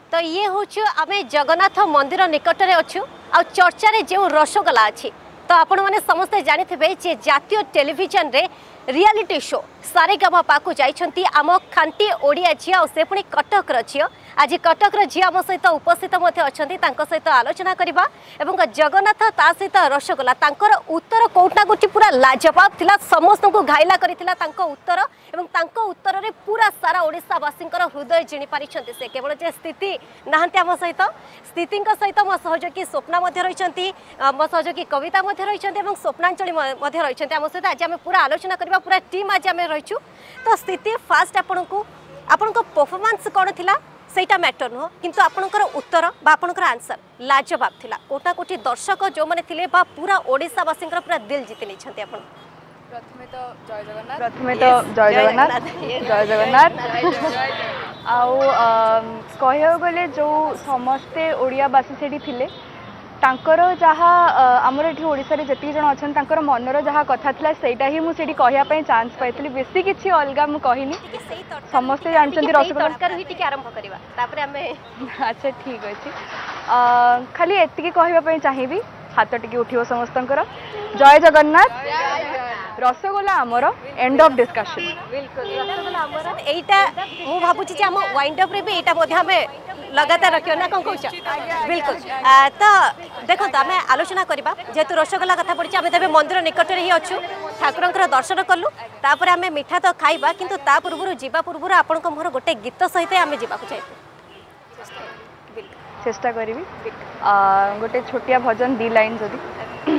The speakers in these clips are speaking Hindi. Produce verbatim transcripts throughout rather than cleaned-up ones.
तो ये हूँ आम जगन्नाथ मंदिर निकट में अच्छु आ चर्चा रे जो रसगोला अच्छी तो आपण मैंने समस्ते जानी जे जातीय टेलीविजन रे रियलिटी शो सारेगामापा को जाइछंती आम खांटी ओडिया झिया से पुणी कटक झिया आज कटक झिया आम सहित उपस्थित अच्छा सहित आलोचना करवा एवं जगन्नाथ ता सहित रसगोला तांकर उत्तर कोटना गोटी पूरा लाजवाब थिला समस्त को घायला करिथिला तांको उत्तर एवं तांको उत्तर रे पूरा सारा ओडिशावासींकर हृदय जिणी पारिछंती से केवल जे स्थिति नाहंती आम सहित स्थिति सहित मो सहयोगी स्वप्ना मध्य रहिछंती मो सहयोगी कविता मध्य रहिछंती एवं स्वप्नांचली मध्य रहिछंती आम सहित आज आम पूरा आलोचना करबा पूरा टीम आज आम रहिछु तो स्थिति फास्ट आपण को आपण को परफॉर्मेंस कोन थिला सेटा मैटर नुह किंतु आपणकर उत्तर बा आपणकर आंसर लाजवाब थिला कोटा कोटी दर्शक जो माने थिले बा पूरा ओडिशावासींकर पूरा दिल जीति नै छथि आपण प्रथमे तो जय जगन्नाथ प्रथमे तो जय जगन्नाथ जय जगन्नाथ आउ कहयो गले जो समस्ते ओडियावासी सेठी थिले तांकर जहा आमर एठी ओडिसा रे जति जण अछन तांकर मनर जहा कथा थिला सेटा ही मु सेठी कहया पय चांस पाइतली बेसी किछि अलगा मु कहिनी समस्ते जानचंती रसगोला तड़कार ही टिके आरंभ करबा तापर हमें अच्छा ठीक अछि खाली एतिकी कहबा पय चाहिबी हाथ टिके उठियो समस्तंकर जय जगन्नाथ रसगोला आमर एंड ऑफ डिस्कशन बिल्कुल रसगोला आमर एटा मु भाबुची जे हम वाइंड अप रे भी एटा मध्ये हमें लगातार रखियो ना कौन कौच बिल्कुल तो देखो आम आलोचना करवा जेहेतु रसगोला कथा पड़ी आम तेज मंदिर निकट में ही अच्छु ठाकुर दर्शन कलु तापर आम मिठा तो खाइबा किंतु ता पूर्व जीवा पूर्व आपण मोर गोटे गीत सहित आम जावाक चाहिए चेष्टा करी गोटे छोटिया भजन दी लाइन जदि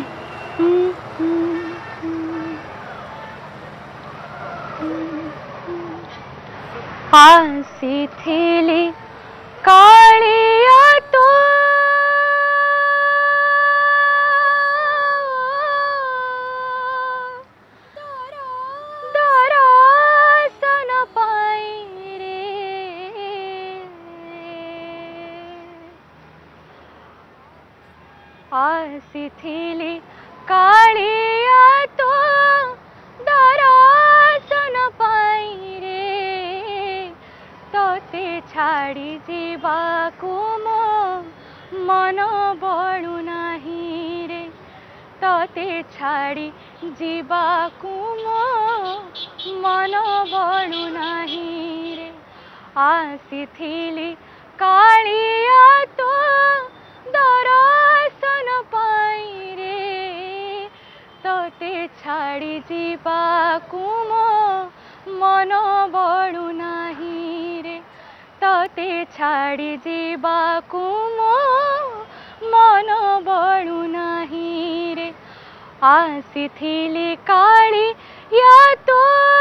हासी थीली कालिया तो दरासन पाई रे आसी थीली कालिया तो दरासन पाई रे तोते छाड़ी जीवाकू मो मन बड़ू नाही रे तोते छाड़ी जीवाकू मो मन बड़ू नाही रे आसी थीली कालिया तो दर्शन पाई रे तोते छाड़ी जीवाकू मो मन बड़ू नाही रे तोते छाड़ी जीवाकू मो मन बड़ू नाही रे आसी थीली काली या तो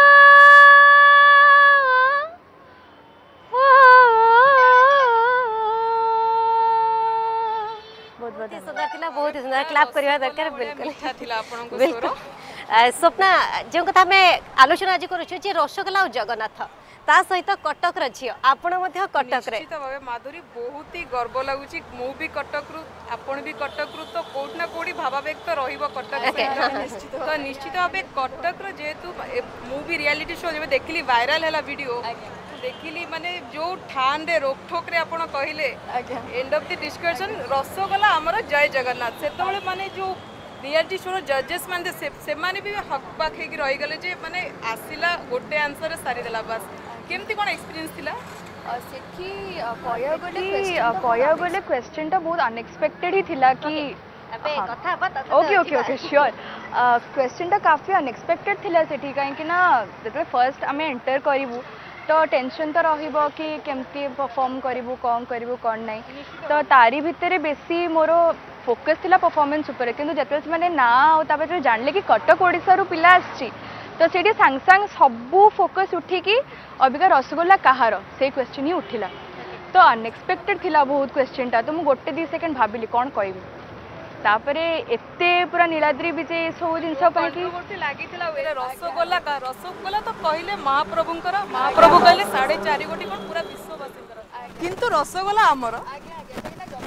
बहुत सुंदर थिला बहुत सुंदर क्लैप करवा दरकार बिल्कुल बिल्कुल स्वप्ना जो कथा में आलोचना आज करूँ जे रसगोला और जगन्नाथ ता सहित कटक झील आपण कटक माधुरी बहुत ही गर्व लगुच मु भी कटक रु आपण भी कटक रु तो कोट ना कोड़ी भावावेग तो रहिबो कटक तो निश्चित भाव कटक जेहेतु मु भी रियलिटी शो जब देखली वायरल है वीडियो देखिली माने जो ठान रे रोकठोक रे आपण कहिले end of the discussion rasgulla हमर जय जगन्नाथ से माने जो रियलिटी शो जजेस माने से माने भी हक पाखे की रही गले जे माने आसिला गोटे आंसर सारी देला बस केमती कोन एक्सपीरियंस थिला सेठी कया गले कया गले क्वेश्चन ता बहुत अनएक्सपेक्टेड ही थिला कि अबे कथा बत okay okay okay sure question ता काफी अनएक्सपेक्टेड थिला सेठी काहे कि ना जब फर्स्ट हमें एंटर करिवु तो टेंशन तो रहिबो कि केमती परफॉर्म करिवु कोन करिवु कोन नै तो तारी भितरे बेसी मोर फोकस थिला परफॉर्मेंस ऊपर किंतु जतबे माने ना आ ताबे जानले कि कटक ओडिसा रु पिला आछि तो सेठी सांग सांग सबू फोकस उठी कि अबिका रसगोला कहार से क्वेश्चन ही उठिला तो अनएक्सपेक्टेड थिला बहुत क्वेश्चन ता तो मु गोटे दी सेकंड भाबिली कोन कहबी तापरे एते पूरा नीलाद्री विजय सब जिनस कि लागिथिला रसगोला का रसगोला तो कहले महाप्रभुंकर महाप्रभु कहले साढ़े चार गोटी कोन पूरा विश्ववासींकर किंतु रसगोला हमर जगन्नाथ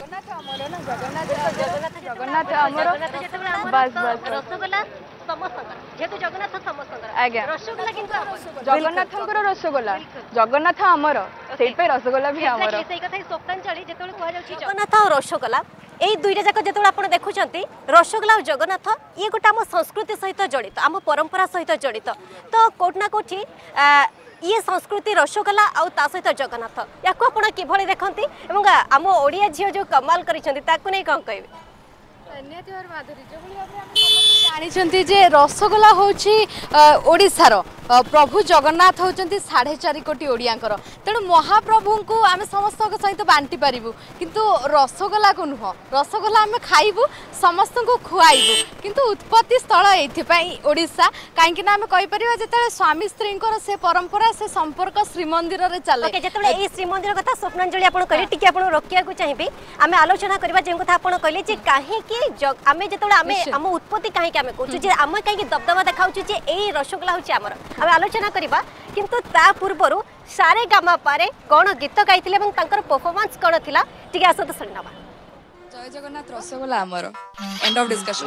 जगन्नाथ आमर बस बस रसगोला समस्तंकर जेतु जगन्नाथ समस्तंकर आज्ञा रसगोला किंतु आमर जगन्नाथंकर रसगोला जगन्नाथ आमर सेई पे रसगोला भी आमर सेई कथा स्वप्नांजलि जेतबेले कुहा जाउची जगन्नाथ और रसगोला এই দুইটা যাক যেতବେଳେ ଆପଣ ଦେଖୁଛନ୍ତି ରସଗୋଲା ଆଉ ଜଗନ୍ନାଥ ଇଏ ଗୋଟେ ଆମ ସଂସ୍କୃତି ସହିତ ଜଡ଼ିତ ଆମ ପରମ୍ପରା ସହିତ ଜଡ଼ିତ ତ କୋଉଠି ନା କୋଉଠି ଇଏ ସଂସ୍କୃତି ରସଗୋଲା ଆଉ ତା ସହିତ ଜଗନ୍ନାଥ ୟାକୁ ଆପଣ କିଭଳି ଦେଖନ୍ତି ଏବଂ ଆମ ଓଡ଼ିଆ ଝିଅ ଯୋଉ କମାଲ କରିଛନ୍ତି ତାକୁ ନେଇ କ'ଣ କହିବେ ଜାଣିଛନ୍ତି ଯେ ରସଗୋଲା ହେଉଛି ଓଡ଼ିଶାର ପ୍ରଭୁ ଜଗନ୍ନାଥ ହେଉଛନ୍ତି ସାଢ଼େ ଚାରି କୋଟି ଓଡ଼ିଆଙ୍କର ତେଣୁ ମହାପ୍ରଭୁଙ୍କୁ ଆମେ ସମସ୍ତଙ୍କ ସହିତ ବାଣ୍ଟି ପାରିବୁ କିନ୍ତୁ ରସଗୋଲାକୁ ନୁହଁ ରସଗୋଲା ଆମେ ଖାଇବୁ ସମସ୍ତଙ୍କୁ ଖୁଆଇବୁ କିନ୍ତୁ ଉତ୍ପତ୍ତି ସ୍ଥଳ ଏଇଥିପାଇଁ ଓଡ଼ିଶା କାହିଁକି ନା ଆମେ କହିପାରିବା ଯେତେବେଳେ ସ୍ୱାମୀ ସ୍ତ୍ରୀଙ୍କର ସେ ପରମ୍ପରା ସେ ସମ୍ପର୍କ ଶ୍ରୀମନ୍ଦିରରେ ଚାଲେ ଯେତେବେଳେ ଏଇ ଶ୍ରୀମନ୍ଦିର କଥା ସ୍ୱପ୍ନାଞ୍ଜଳି ଆପଣ କହିଲେ ଟିକେ ଆପଣ ରୋକିବାକୁ ଚାହିଁବି ଆମେ ଆଲୋଚନା କରିବା ଯେଉଁ କଥା ଆପଣ କହିଲେ ଯେ କାହିଁକି ଆମେ ଯେତେବେଳେ ଆମେ ଆମ ଉତ୍ପତ୍ତି କାହିଁକି ଆମେ କହୁଛୁ ଯେ ଆମେ କାହିଁକି ଦବଦବା ଦେଖାଉଛୁ ଯେ ଏଇ ରସଗୋଲା ହେଉଛି ଆମର ଆମେ ଆଲୋଚନା କରିବା କିନ୍ତୁ ତା ପୂର୍ବରୁ ସାରେ ଗାମା ପାରେ କ'ଣ ଗୀତ ଗାଇଥିଲେ ଏବଂ ତାଙ୍କର ପରଫର୍ମାନ୍ସ କ'ଣ ଥିଲା ଟିକେ ଆସନ୍ତୁ ଶୁଣି ନେବା ଜୟ ଜଗନ୍ନାଥ ରସଗୋଲା ଆମର ଏଣ୍ଡ ଅଫ୍ ଡିସ୍କସନ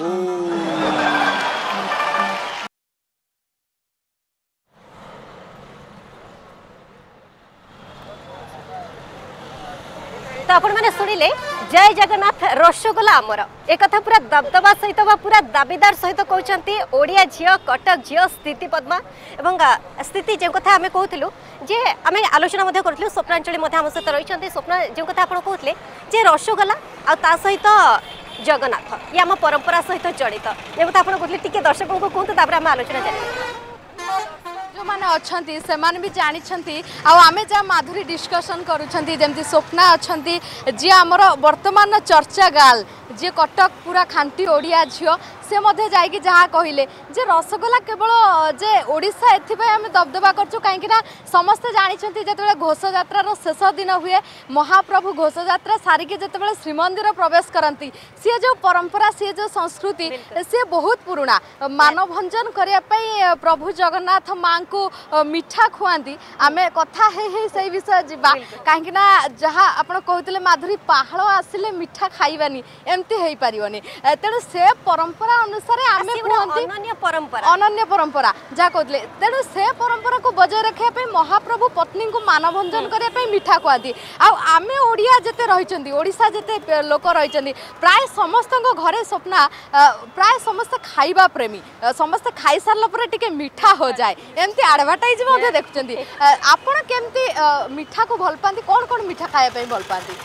तो आपण मैंने शुणिले जय जगन्नाथ रसगोला आमर एक कथा पूरा दबदबा सहित पूरा दाबीदार सहित कहते ओडिया झील कटक झील स्थिति पद्मा एवं स्थिति जो कथा आम कहूँ जे आम आलोचना करूँ स्वप्नांजलि आम सहित रही स्वप्न जो कथा आप कहते जे रसगोला आ सहित जगन्नाथ ये आम परंपरा सहित जड़ित जो कथा आप कहते टी दर्शकों को कहते आम आलोचना चलिए जो मैंने अच्छा से माने भी जानी आम जहाँ माधुरी डिस्कसन करुँच स्वप्ना अच्छा जी आमर वर्तमान चर्चा गाल जी कटक पूरा खांटी ओडिया झील से मध्य जाइए जहाँ कहले जे रसगोला केवल जे ओडिशा एथिपाई आम दबदबा करछु कहीं समस्ते जानते जो घोष यात्रार शेष दिन हुए महाप्रभु घोष यात्रा सारिके जितेबाला श्रीमंदिर प्रवेश करती सी जो परंपरा सी जो संस्कृति सी बहुत पुराना मानभंजन करने प्रभु जगन्नाथ माँ को मिठा खुआती आम कथा से विषय जावा कहीं जहाँ आप कहते माधुरी पहाड़ आसिले मिठा खाइबानी एमती हो पारनी तेणु से परंपरा अनुसार आम अनन्य परंपरा अनन्य परंपरा जहाँ कहते तेणु से परंपरा को बजाय रखापी महाप्रभु पत्नी को मानभंजन करने मिठा खुआती आम ओडिया जिते रही ओडिशा जिते लोक रही प्राय समस्त घरे स्वप्ना प्राय समस्त खाइबा प्रेमी समस्त खाई सारा टे मिठा हो जाए एमती आडभाटाइज देखुं आपण केमती मिठा को भल पाती कौन कौन मिठा खाया भल पाती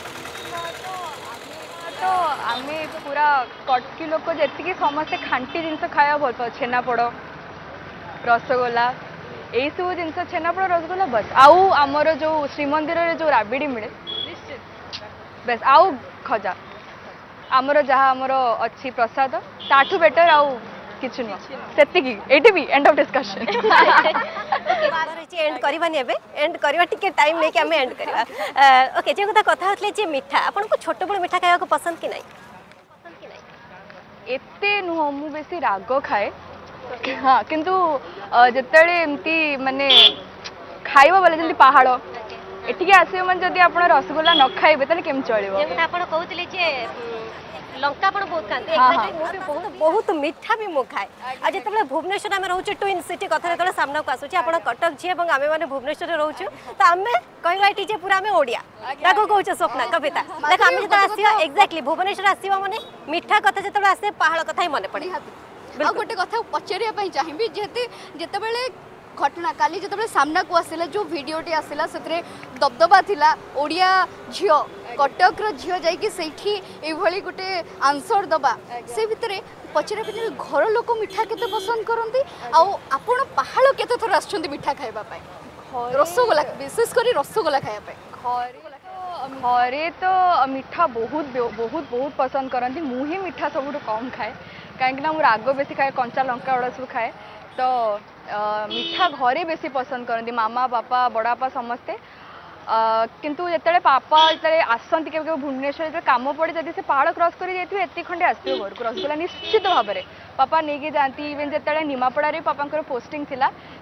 तो आम पूरा कटकी लोक जी समस्ते खांटी जिनस खाया भल पाओ छेनापोड़ रसगोला यही सब जिन छेनापोड़ रसगोला बस आउ आमर जो श्रीमंदिर जो राबिड़ी मिले बस आउ खजा आमर जहाँ आमर अच्छी प्रसाद ताठू बेटर आउ किछु न सेतिकी एटी भी एंड ऑफ डिस्कशन एंड करबानी एबे एंड करबा टिके टाइम लेके हमें एंड करबा ओके जे कथा कथा होतले जे मिठा आपन को छोट बड़ मिठा खाया को पसंद कि नहीं पसंद कि नहीं एते नुह मु बेसी राग खाए हाँ किंतु जतले एमती माने खाइबा वाला जल्दी पहाड़ एटिके आसे मन जदी आपण रसगोला न खाइबे तले केम चलिबो जे आपण कहउतले जे लंका पण बहुत खाते एक्चुअली बहुत बहुत मीठा भी मु खाए आ जेतबे भुवनेश्वर आमे रहउछ ट्विन सिटी कथा जेतबे सामना को आसुछ आपण कटक छी एवं आमे माने भुवनेश्वर रे रहउछ त आमे कहबाटी जे पूरा आमे ओडिया ताको कहउछ स्वप्ना कविता देख आमे जेतबे आसिया एक्जेक्टली भुवनेश्वर आसीबा माने मीठा कथा जेतबे आसे पहाड़ कथा ही मने पड़े आ गोटे कथा पचारिया पई चाहिबी जेते जेतबेले घटना काली जो सामना को आसला जो भिडटी आसला से दबदबा थिला ओडिया झील कटक झील जाइए गोटे आंसर दबा से भितर पचरा पचरा घर लोक मिठा केते पसंद करती आपण पहाड़ केते थर आछंती मिठा खाइबा रसगोला विशेष कर रसगोला खाइबा घरे तो मिठा बहुत बहुत बहुत पसंद करती मु ही मिठा सब कम खाए कहीं मुझे राग बेसी खाए कंचा लंका गुड़ा सब खाए तो मिठा घरे बेसी पसंद करती मामा पापा बड़ापा समस्ते किंतु जिते पापा जिते आसती के भुवनेश्वर जो कम पड़े जब से पहाड़ क्रॉस कर जाती खंडे आसो घर को रसगोला निश्चित भाव में पापा नहीं जाती इवेन जिते निमापड़ा पापा पोस्टिंग थिला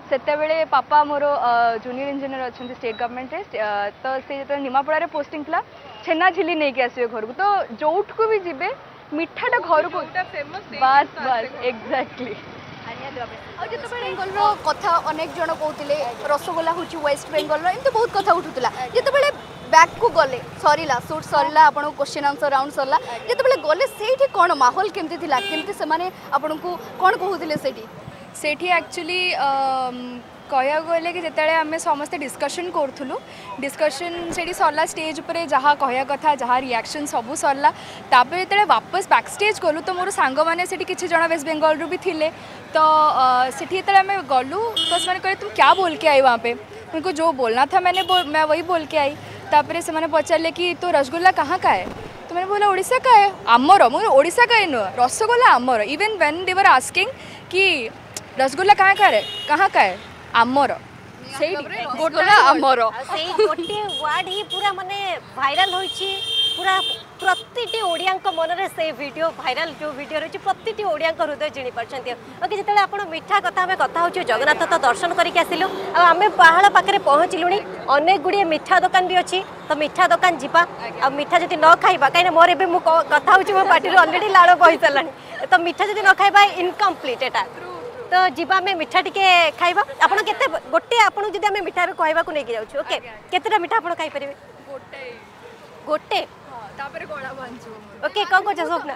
सेतेबेले पापा मोर जूनियर इंजीनियर अच्छा स्टेट गवर्नमेंट तो से जो निमापड़ा पोस्टिंग था छेना झिली नहीं कि आसवे घर को तो जोठ को भी जीवे मिठाटा घर को बस बस एक्जाक्टली बेंगल कथा अनेक जन कहते रसगोला हूँ वेस्ट बेंगल एमती बहुत कथा उठूला जिते बैक को गले सरीला सुट सरीला आपन क्वेश्चन आंसर राउंड सरला जिते गले से कौन माहौल केमती थिला केमती से माने आपन को कौन कहूले सेठी सेठी एक्चुअली कह गले कि जिते आम समस्ते डिस्कशन करूँ डिस्कशन से सरला स्टेज पर जहाँ कह कथा जहाँ रिएक्शन सब सरला तापर जो वापस बैक स्टेज गलु तो मोर सांग मैंने किसी जन वेस्ट बेंगल रू भी थिले तो सेठी जो आम गलु तो से कहे तुम क्या बोल के आई वहाँ पे उनको जो बोलना था मैंने बोल, मैं वही बोल के आई तापर से मैंने पचारे कि तो रसगुल्ला कहाँ का है तो मैंने बोला ओडिशा का है आमर मुझे ओडिशा का है नुह रसगोल्ला आमर even when they were asking कि रसगुल्ला कहाँ का है कहाँ का है आमर रसगोल्ला आमर गोटे वर्ड ही पूरा माने भाइराल होइछि पूरा प्रतिटी ओडियांक मनरे से वीडियो भाइराल जो वीडियो रही प्रतिटी ओडियांक हृदय जिणी पारछन्ती ओके जिते आपण मिठा कथा आम कथा हो जगन्नाथ तो दर्शन करके आसिलु आम पहाड़ पाखे पहुँचलुणी अनेक गुड़िए मिठा दुकान भी अच्छी तो मिठा दुकान जीवा आ मिठा जदि न खाइबा कहीं मोर एबे मु कथा होछि मो पार्टी ऑलरेडी लाड़ बहि सारानी तो मिठा जदि न खाइबा इनकम्प्लीट एटा तो जीवा में मिठा टिके खाइबा आपण केते गोटे आपण जदि हम मिठा कहबा को लेके जाउछु ओके केतेटा मिठा आपण खाइ परिबे गोटे गोटे तापर गोळा बांचो ओके कौन को स्वप्न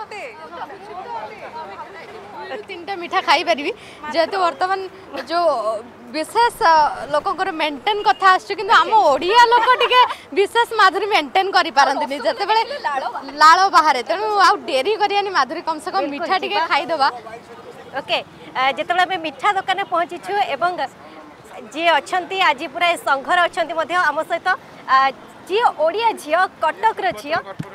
तीन मिठा खाई पारि जेहेतु बर्तमान जो विशेष लोक मेंटेन कथा आम आम ओडिया लोक टिके विशेष माधुरी मेंटेन करि पारंतनी जते बेले लाळ बाहर तेणु आ डेरी करियानी माधुरी कम से कम मिठा टिके खाई देबा ओके जेते बेले मिठा दुकान पहुँची छु एवं जी अच्छी आज पूरा संघर अच्छा आम सहित जी ओडिया झील कटक झील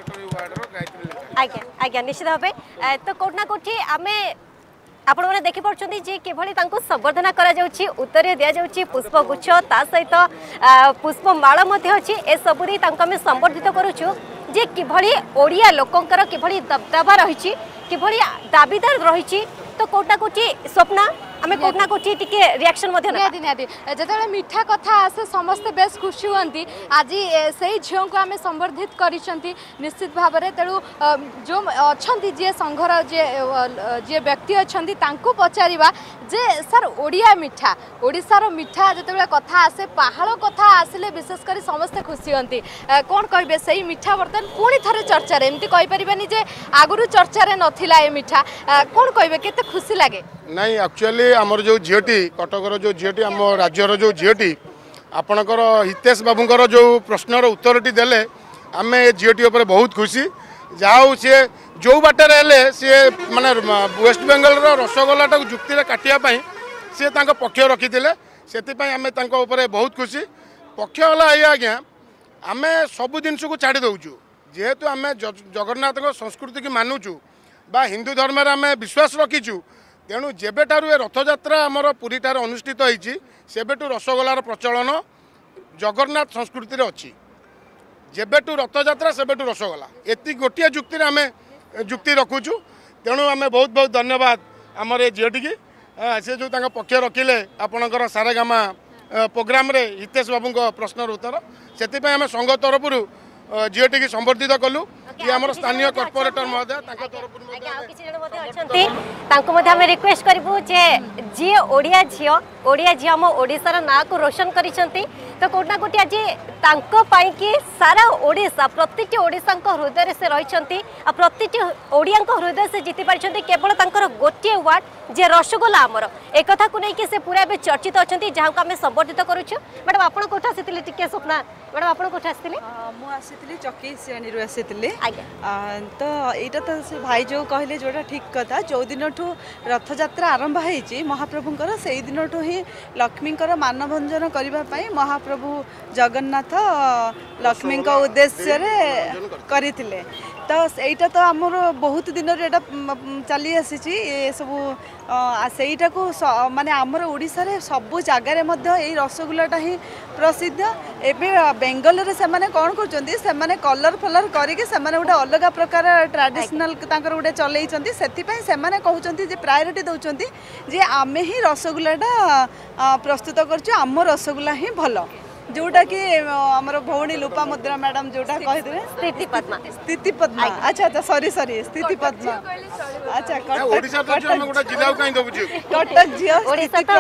आज्ञा आज्ञा निश्चित भाव तो कौटना कौटी आम आपण मैंने देखिपुं जे किभली संवर्धना करा जाउछि उत्तर दिया जाउछि पुष्पगुच्छ ता सहित पुष्पमाला अच्छी ए सबुरी आम संवर्धित करुछु जे किभली ओडिया लोकंकर किभली दबदबा रही किभली दाबीदार रही तो कौटा कौटी स्वप्ना आम कौटना कौटी टिके रिएक्शन निहाती निहाती जिते मिठा कथा आसे समस्ते बेस खुशी हमें आज से झील को आम संवर्धित करिसेंती निश्चित भाव में तेणु जो अच्छा जी संघर जे जे व्यक्ति अच्छा तांको पचारिबा जे सर ओडिया मिठा ओडिशार मिठा जिते कथा आसे पहाड़ कथा आसिले विशेषकर समस्ते खुशी हमें कौन कहे से मिठा बर्तमान पुणी थे चर्चा एमती कहीपरि जे आगुरी चर्चा नथिला ए मिठा कौन कहे केते खुशी लगे नहीं एक्चुअली आमर जो झीटी कटकर जो झीटी आम राज्यर जो झीटी आपणकर हितेश बाबूंकर जो प्रश्नर उत्तरटी देले आम ए झीटी उपर बहुत खुशी जाऊ सी जो बाटर हेले सी माने वेस्ट बेंगल रसगोल्ला जुक्ति काटियापाई सी पक्ष रखी से आम बहुत खुशी पक्ष है आज्ञा आम सबू जिनस को छाड़ी दौचु जेहेतु आम जगन्नाथ संस्कृति की मानुचु बा हिंदू धर्म आम विश्वास रखीचु तेणु जेबेठारू ए रथयात्रा आमर पुरी ठार अनुष्ठित होईची सेबेठू रसगोल्लार प्रचलन जगन्नाथ संस्कृति अच्छी जेबेठू रथयात्रा सेबेठू रसगोल्ला एति गोटे जुक्ति आम जुक्ति रखुचु तेणु आम बहुत बहुत धन्यवाद आमर ए झीटी की से जो पक्ष रखिले आपणकर सारेगामा प्रोग्राम रे हितेश बाबू प्रश्नर उत्तर से आम संघ तरफ झीटी की संवर्धित कलु कि आम स्थानीय कॉर्पोरेटर महोदय रिक्वेस्ट करूँ जे जी ओडिया झी ओडिया झी आम ओडिशार ना को रोशन करिसेंती तो कोटना कोटी आज तांको पाई कि सारा ओडिशा प्रत्येक ओडिशा हृदय से रही प्रत्येक ओडिया हृदय से जीति पारिछंती केवल तांकर गोटे वार्ड जे रसगोल्ला आमर एक कथा को लेकिन से पूरा भी चर्चित अच्छा जहाँ को आम संवर्धित करुच्छू मैडम आप कौट आसी टिके स्वप्ना मैडम आप कौट आसी मुझे चकी सियानी आसी तो यहाँ तो से भाई जो कहले जोटा ठीक कथा जो दिन ठू रथयात्रा आरंभ होती महाप्रभुंर से दिन ठू ही लक्ष्मींकर मानभंजन करने महाप्रभु जगन्नाथ लक्ष्मी उद्देश्य करते तो এইটা তো আমার বহুত দিনের এটা চালি আসিছি এসবু সেইটা মানে আমার ওড়িশার সবু জায়গায় মধ্যে এই রসগোল্লাটা হি প্রসিদ্ধ এবে বেঙ্গলরে সেমানে কোন করছন্তি সেমানে কলর ফলর করিকি সেমানে গোটে অলগা প্রকার ট্রাডিশনাল তাঙ্কর গোটে চলাইছন্তি সেথিপাই সেমানে কହୁছন্তি যে প্রায়োরিটি দউছন্তি যে আমি হি রসগোল্লাটা প্রস্তুত করছু আম রসগোল্লা হি ভালো जोटा कि हमर भौणी लोपा मुद्रा मैडम जोटा कहि दे स्थिति पद्मा स्थिति पद्मा अच्छा अच्छा सॉरी सॉरी स्थिति पद्मा अच्छा कटक ओडिसा तो हम गोटा जिला काई दबु छी कटक जियो ओडिसा तो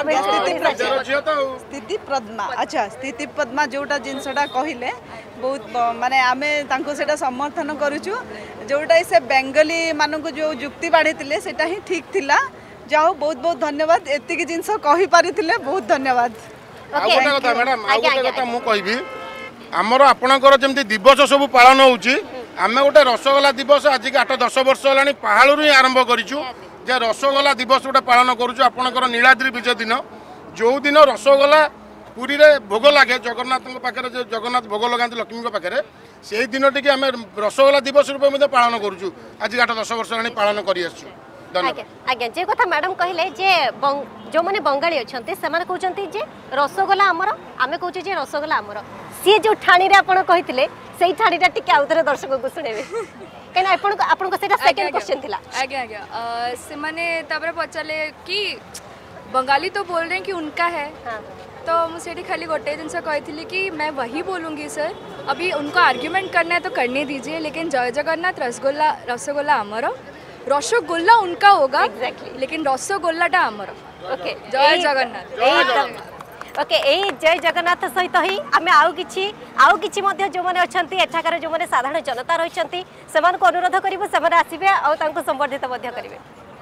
स्थिति पद्मा अच्छा स्थिति पद्मा जोटा जिनसटा कहिले बहुत माने आमे तांको सेटा समर्थन करूछु जोटा से बेंगली मानको जो युक्ति बाढितिले सेटा ही ठीक थिला जाओ बहुत बहुत धन्यवाद एति की जिंस कहि पारिथिले बहुत धन्यवाद आउ गोटे कथा मैडम आउ गोटे कथा मु कहबी हमर आपणकर जेमति दिवस सब पालन होउची आमे गोटे रसगोल्ला दिवस आज के आठ दस वर्ष होलानी पहाड़रू ही आरंभ करिछु जे रसगोल्ला दिवस गोटे पालन करूछु आपणकर नीलाद्री विजय दिन जो दिन रसगोल्ला पुरी रे भोग लागे जगन्नाथ पाखे जगन्नाथ भोग लगाते लक्ष्मी पाखे से दिन टी आम रसगोल्ला दिवस रूप में पालन करूछु आज आठ दस वर्ष होलानी पालन करि आछू आज्ञा जे कथा मैडम कहले जे जो माने बंगाली अछंती से माने कहउचंती जे रसगोल्ला हमर आमे कहउची जे रसगोल्ला हमर सी जो ठाणी रे आपण कहितले सेही ठाणीटा टिके आउतरे दर्शक को सुनेबे केना आपण आपण को सेटा सेकंड क्वेश्चन थिला आज्ञा आज्ञा से माने तबरे पचाले कि बंगाली तो बोल रहे हैं कि उनका है हां तो मुझे खाली गोटे दिन से कही कि मैं वही बोलूँगी सर अभी उनको आर्ग्यूमेंट करना है तो करने दीजिए लेकिन जय जगन्नाथ रसगोल्ला रसगोल्ला अमर रसगोल्ला उनका होगा exactly. लेकिन रसगोल्लाटा अमर ओके जय जगन्नाथ ओके एई जय जगन्नाथ सहित ही आमे आउ किछि आउ किछि मध्ये जो माने अछंती एठाकर जो माने साधारण जनता रहिसंती सेमान को अनुरोध करिवो सेमान आसीबे आ तांको संबर्धित मध्ये करिवे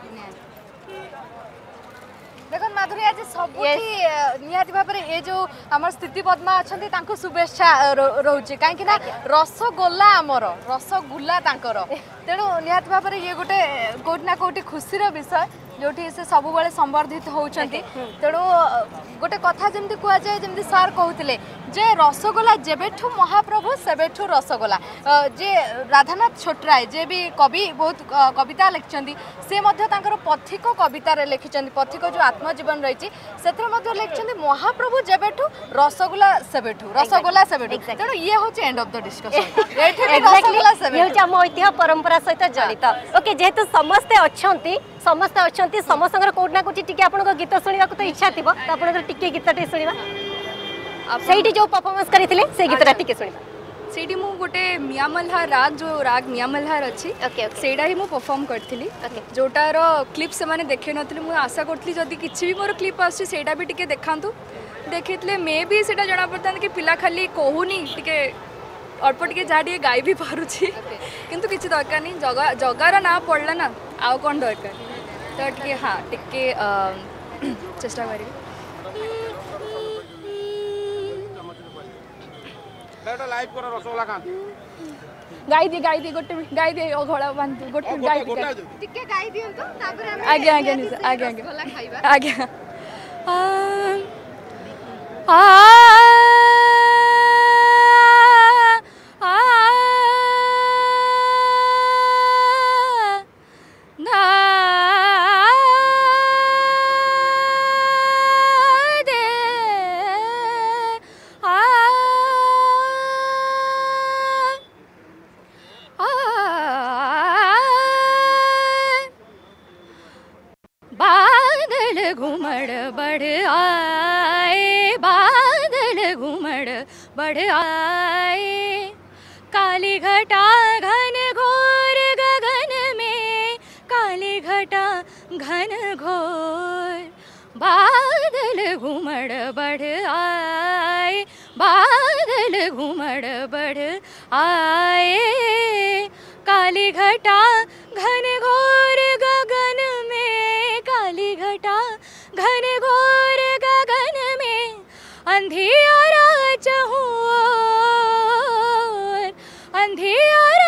देखो माधुरी आज सबुठी निहाती भाव में ये जो आम स्थिति पद्मा अच्छा तांको शुभेच्छा रोचे कहीं रसगोल्ला आमर रसगोल्ला तांकर तेणु निहाती भाव में ये गोटे कोटी ना कोटी खुशीर विषय जोठी से सब बेले संबर्धित होउछंती तेणु गोटे कथा जमती कह जाए जमती सार कहते जे रसगोल्ला जेबेठू महाप्रभु सेबेठू रसगोल्ला जे राधानाथ छोटराय जे भी कवि बहुत कविता लिखिं से पथिक कवितार लिखिं पथिक जो आत्मजीवन रही से लिखिं महाप्रभु जेबेठू रसगोल्ला सेबेठू रसगोल्ला सेबेठू तेणु ये हूँ एंड ऑफ द डिस्कशन ऐतिह्य परंपरा सहित जड़ित ओके जेहेतु समस्ते अच्छी समस्ते अच्छा समस्त कोट ना कोटी टिके आपन गीत सुनिबा को तो इच्छा थिबो त आपन टिके गीतटे सुनिबा सेठी जो परफॉर्मेंस करिथिले से गीतटा टिके सुनिबा सेठी मु गोटे मिया मल्हार राग जो राग मिया मल्हार अछि ओके सेडा ही मु परफॉर्म करथिली जोटार क्लिप से माने देखे नथिले मु आशा करथली जदी किछि भी मोर क्लिप आछि सेडा भी टिके देखांतु देखितले मे भी सेटा जणा पड़तान कि पिला खाली कहूनी टिके अल्प टिके जा टिके गाई भी पारुछि किंतु किछि दरकार नहीं जगा जगार ना पड़ला ना आउ कोन दरकार तो टिके हाँ टिके चेष्टा करी बेटा लाइव कर रसगोल्ला कांती गाई दी गाई दी गोटे गाई दी ओ घोड़ा बांध गोटे गाई दी टिके गाई दियन तो तापर हम आगे आगे आगे आगे रसगोल्ला खाइबा आगे आ बढ़ आए काली घटा घन घोर गगन में काली घटा घन घोर बादल घुमड़ बढ़ आए बादल घुमड़ बढ़ आए काली घटा घन घोर गगन में काली घटा घन घोर गगन में अंधियारा चहूर अंधियारा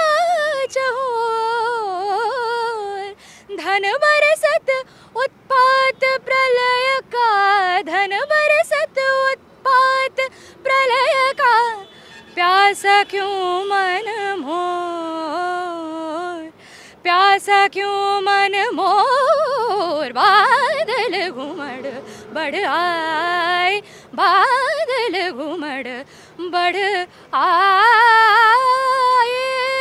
चहूर धन बरसत उत्पात प्रलय का धन बरसत उत्पात प्रलय का प्यासा क्यों मन मोर प्यासा क्यों मन मोर बादल घुमड़ बड़ आए बादल घुमड़ बड़ आए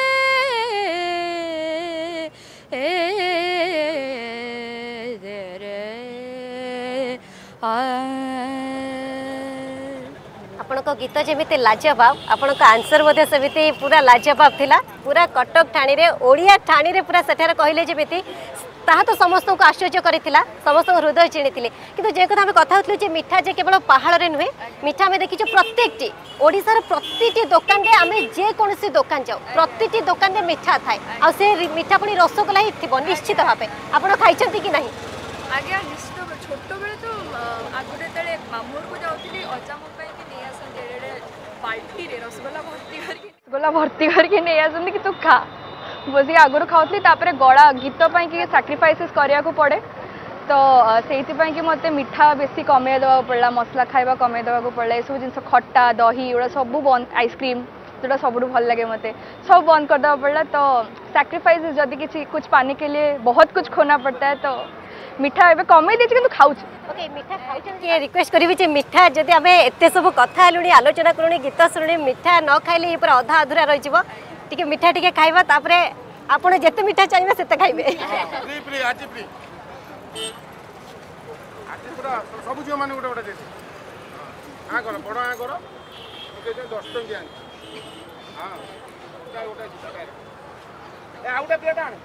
आपण गीत जमी लाजवाब आपण आंसर मध्य सेमती पूरा लाजवाब थिला पूरा कटक ठाणी रे ओडिया ठाणी रे पूरा सेठार कहले जमी ताहा तो समस्त को आश्चर्य करथिला समस्त हृदय चिणीथिले किंतु जे कथा हम कथा होतले जे मिठा जे केवल पहाड़ रे नुहे मिठा में देखिछु प्रत्येकटी ओडिसार प्रतिटी दुकान रे आमे जे कोनसी दुकान जाऊ प्रतिटी दुकान रे मिठा थाए आ से मिठा पणी रसगोल्ला ही थिबो निश्चित भाबे आपण खाइछंती कि नहीं आज्ञा निश्चित छोट बेले तो आगुरे तले मामूर को जाउथिली अजा मो पई कि नै आसन डेडे बाल्टी रे रसगोल्ला भर्ती करके रसगोल्ला भर्ती करके नै आसन कि तू खा बस आगुरी खाऊली तापर गला गीत पाई कि सैक्रिफाइसेस करिया को पड़े तो से कि मत मिठा बेसी कमे देवा पड़ा मसला खाइबा कमे देवा पड़ा सब जिन खट्टा दही एड़ा सब बंद आइसक्रीम जोटा सब भल लगे मत सब बंद कर देवा पड़ा तो सैक्रिफाइसेस जदि किसी कुछ पाने के लिए बहुत कुछ खोना पड़ता है तो मिठा एबे कमे देछि किंतु खाउछ ओके मिठा खाइछन के रिक्वेस्ट करबी जे मिठा जदि हमें एते सब कथा लुणी आलोचना करूनी गीत सुनी मिठा न खाइले ये पूरा आधा अधूरा रहि जिवो टिके मिठा टिके खाइबा तापरे आपण जेते मिठा चाहिबे सेते खाइबे फ्री फ्री आजी फ्री आजी पूरा सब जो माने गोटे गोटे देसी हां करो बड़ हां करो ओके जे दस टंकिया हां गोटा गोटा जिता ए आउटा प्लेट आन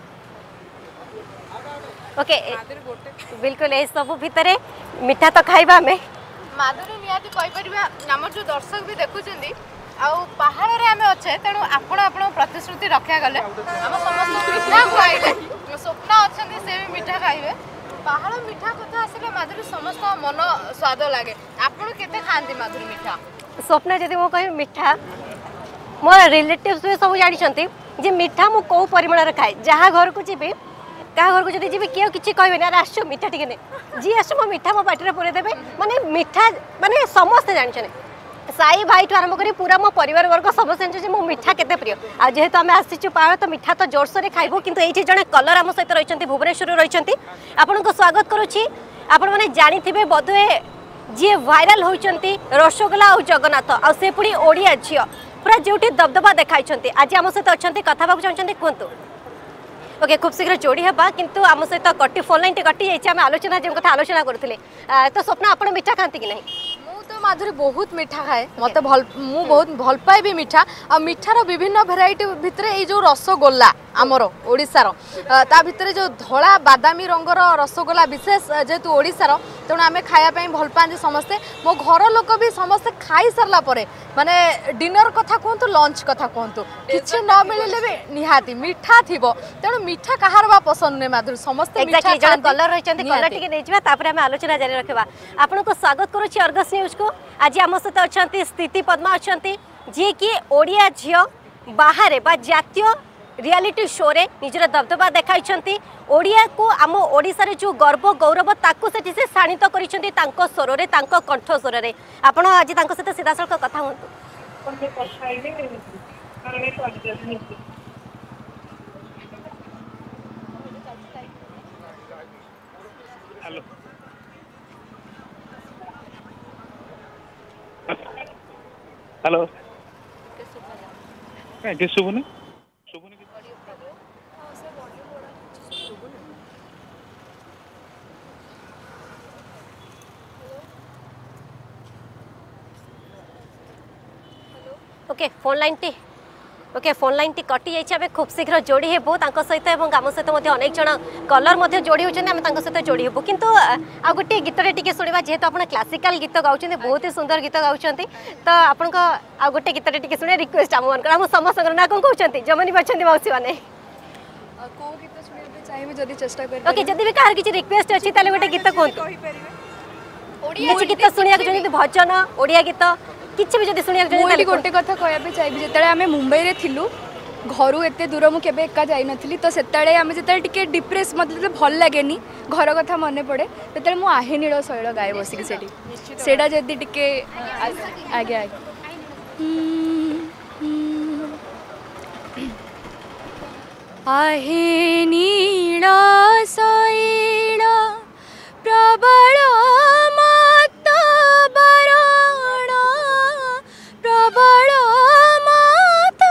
ओके बिल्कुल ए सब भितरे मिठा तो खाइबा हमें माधुरी निहाती कहि परिबा हमर जो दर्शक भी देखुचंदी आउ पहाड़ रे हमें अच्छे तेणु आपण आपण प्रतिश्रुति रखा गले हम समस्त मिठा खाइले स्वप्न अच्छे से भी मिठा खाइबे पहाड़ मिठा कथा आसिले माधुरी समस्त मन स्वाद लागे आपण केते खांती माधुरी मिठा स्वप्न जदि मो कहि मिठा मोर रिलेटिव्स भी सब जानि छंती जे मिठा मु को परिमाण रे खाए जहा घर को जीबे क्या घर को जब जी किए किसी कहे ना आस मिठा टे जी आस मो मिठा मो पार्टी पूरे देवे माने मिठा माने समस्ते जानते साई भाई ठू आरंभ कर पूरा मो परिवार वर्ग समस्त जानते मो मिठा केते प्रिय आ जेहेतु आम आसीचु पहाड़ तो मिठा तो जोरसोर खाइबू किंतु ये जड़े कलर आम सहित रही भुवनेश्वर रही आपन को स्वागत करुच्ची आपण मैंने जानी बोधे जी भाइराल होती रसगोल्ला और जगन्नाथ आ से पुणी ओडिया झील पूरा जो दबदबा देखाई आज आम सहित अच्छा कथा चाहते कहतु ओके खूब शीघ्र जोड़ी हवा किंतु आम सहित कटी फोन लाइन कटी जाइए आम आलोचना जो कथा आलोचना करते तो स्वप्न आप मिठा खाती कि नहीं तो माधुरी बहुत मिठा खाए मत भल मु बहुत भल पाए भी मिठा आ मिठार विभिन्न भेराइटी भितर ये जो रसगोल्ला आमर ओडिशार ता भितर जो धला बादामी रंगर रसगोल्ला विशेष जेहेतु ओडिशार तेणु आम खायापी भल पाते समस्ते मो घर लोक भी समस्ते खाई सारा पर माने डिनर कथा कहतु लंच कथा कहतु किसी न मिले भी निहाती मिठा थी तेणु मिठा कहार बा पसंद नहीं माधुरी समस्ते कलर रही कलर टी नहीं आलोचना जारी रखा आपन को स्वागत करुच्ची अर्गस न्यूज को आज आम सहित अच्छा स्थिति पद्मा अच्छा जी कि ओडिया झील बाहर बा जातीय रियलिटी शो रे निजर दबदबा देखाई ओडिया को आम ओडिशा रे जो गर्व गौरव ताकू सेठी से शाणित करिसेंती तांको स्वर रे तांको कंठ स्वर रे आपण आज तांको सहित सीधा सड़क कथा हुंतु हेलो हेलो के सुबुनी सुबुनी ओके फोन लाइन टी ओके फोन लाइन टी कटि जाइए खूब शीघ्र जोड़ी हेबू सहित और आम सहित अनेक जन कलर जोड़ी होती आम सहित जोड़ी हेबू किंतु आ गोटे गीतटे टी शुणा जेहेतु आप क्लासिकल गीत गाँव बहुत ही सुंदर गीत गाँव तो आपण आ गोटे गीतटे टी शुणे रिक्वेस्ट आम मान आम समस्त ना कौन कहते जो मैंने अच्छा मौसी मैंने ओके जदि भी कहार किसी रिक्वेस्ट अच्छी गोटे गीत कहतु किसी गीत शुणा चाहते भजन ओडिया गीत किसी भी जदि शुणा चाहिए गोटे कथा कहबे चाहिए जिते आम मुंबई रे थिलु घर एत दूर मुझे एका जाई नथली तो सेतले आम जिते टिके डिप्रेस मतलब भल लागेनी घर कथा मन पड़े तेतले मु आहे नील शैल गाए बसिक सेठी सेटा जदि टिके आगे आगे आहे नील शैल प्रबल मत बरण प्रबल मत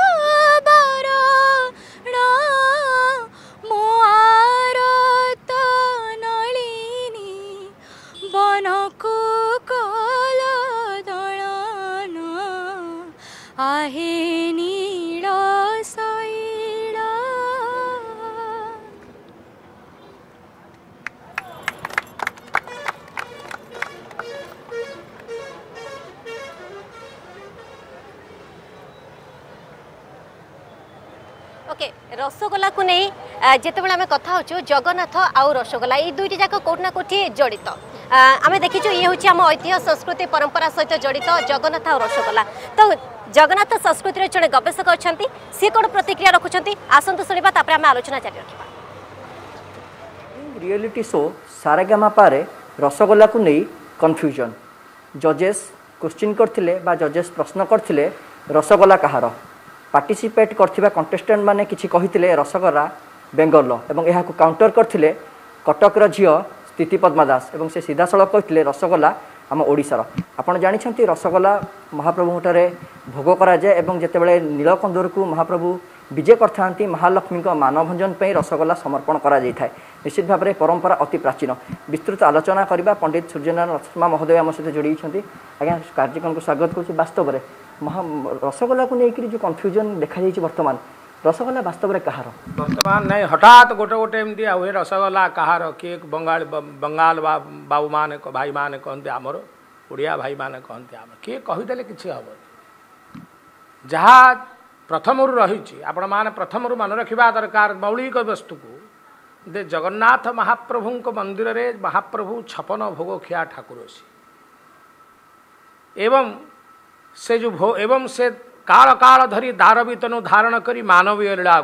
बरण मो आरत नलिनी बनकु कल दलन आहे नील शैल। ओके रसगोला को नहीं जिते आम कथा हो जगन्नाथ आउ रसगोला ये दुईटी जाक कौटना कौटी जड़ित आम देखीचु ये हूँ आम ऐतिह्य संस्कृति परंपरा सहित जड़ित जगन्नाथ आउ रसगोला। तो जगन्नाथ संस्कृति जड़े गवेषक अच्छा सी कौन प्रतिक्रिया रखुंट आसतु शुणा तापर आम आलोचना जारी रखा। रियलिटी शो सारेगामापा रे रसगोला को नहीं कन्फ्यूजन जजेस क्वेश्चन करथिले बा जजेस प्रश्न करथिले रसगोला कहार पार्टिसिपेट करथिबा कंटेस्टेंट माने किछि कहिथिले रसगोला बेंगल एवं यह काउंटर करथिले कटकर झियो स्थिति पद्मा दास एवं से सीधा सड़क कहिथिले रसगोला आम ओडिशार। आपण जानिछंती रसगोला महाप्रभु ठारे भोग करा जाय एवं जेतेबेले नीलकंदर को महाप्रभु विजय करथांती महालक्ष्मी को मानभंजन पे रसगोला समर्पण करा जाय थाए। निश्चित भाव में परंपरा अति प्राचीन विस्तृत आलोचना करबा पंडित सूर्यनारायण रत्मा महोदय आम सहित जोड़ी आज्ञा कार्यक्रम को स्वागत करुच्ची। वास्तव में महा रसगोला को लेकर जो कन्फ्यूजन देखा जाइए वर्तमान रसगोला वास्तव में कहार वर्तमान नहीं हठात गोटे गोटे एमती आ रसगोला कहार किए बंगाल बंगाल बाबू मान भाई मान कहते आमर ओडिया भाई मान कहते आम किए कहीदेले किसी हम जहाँ प्रथम रही आपण मैंने प्रथम मन रखा दरकार मौलिक वस्तु को दे जगन्नाथ महाप्रभु मंदिर रे महाप्रभु छपन भोग खिया ठाकुर सी एवं से जो भो एवं से काल काल धरी दार बीतनु धारण करी मानवीय लीला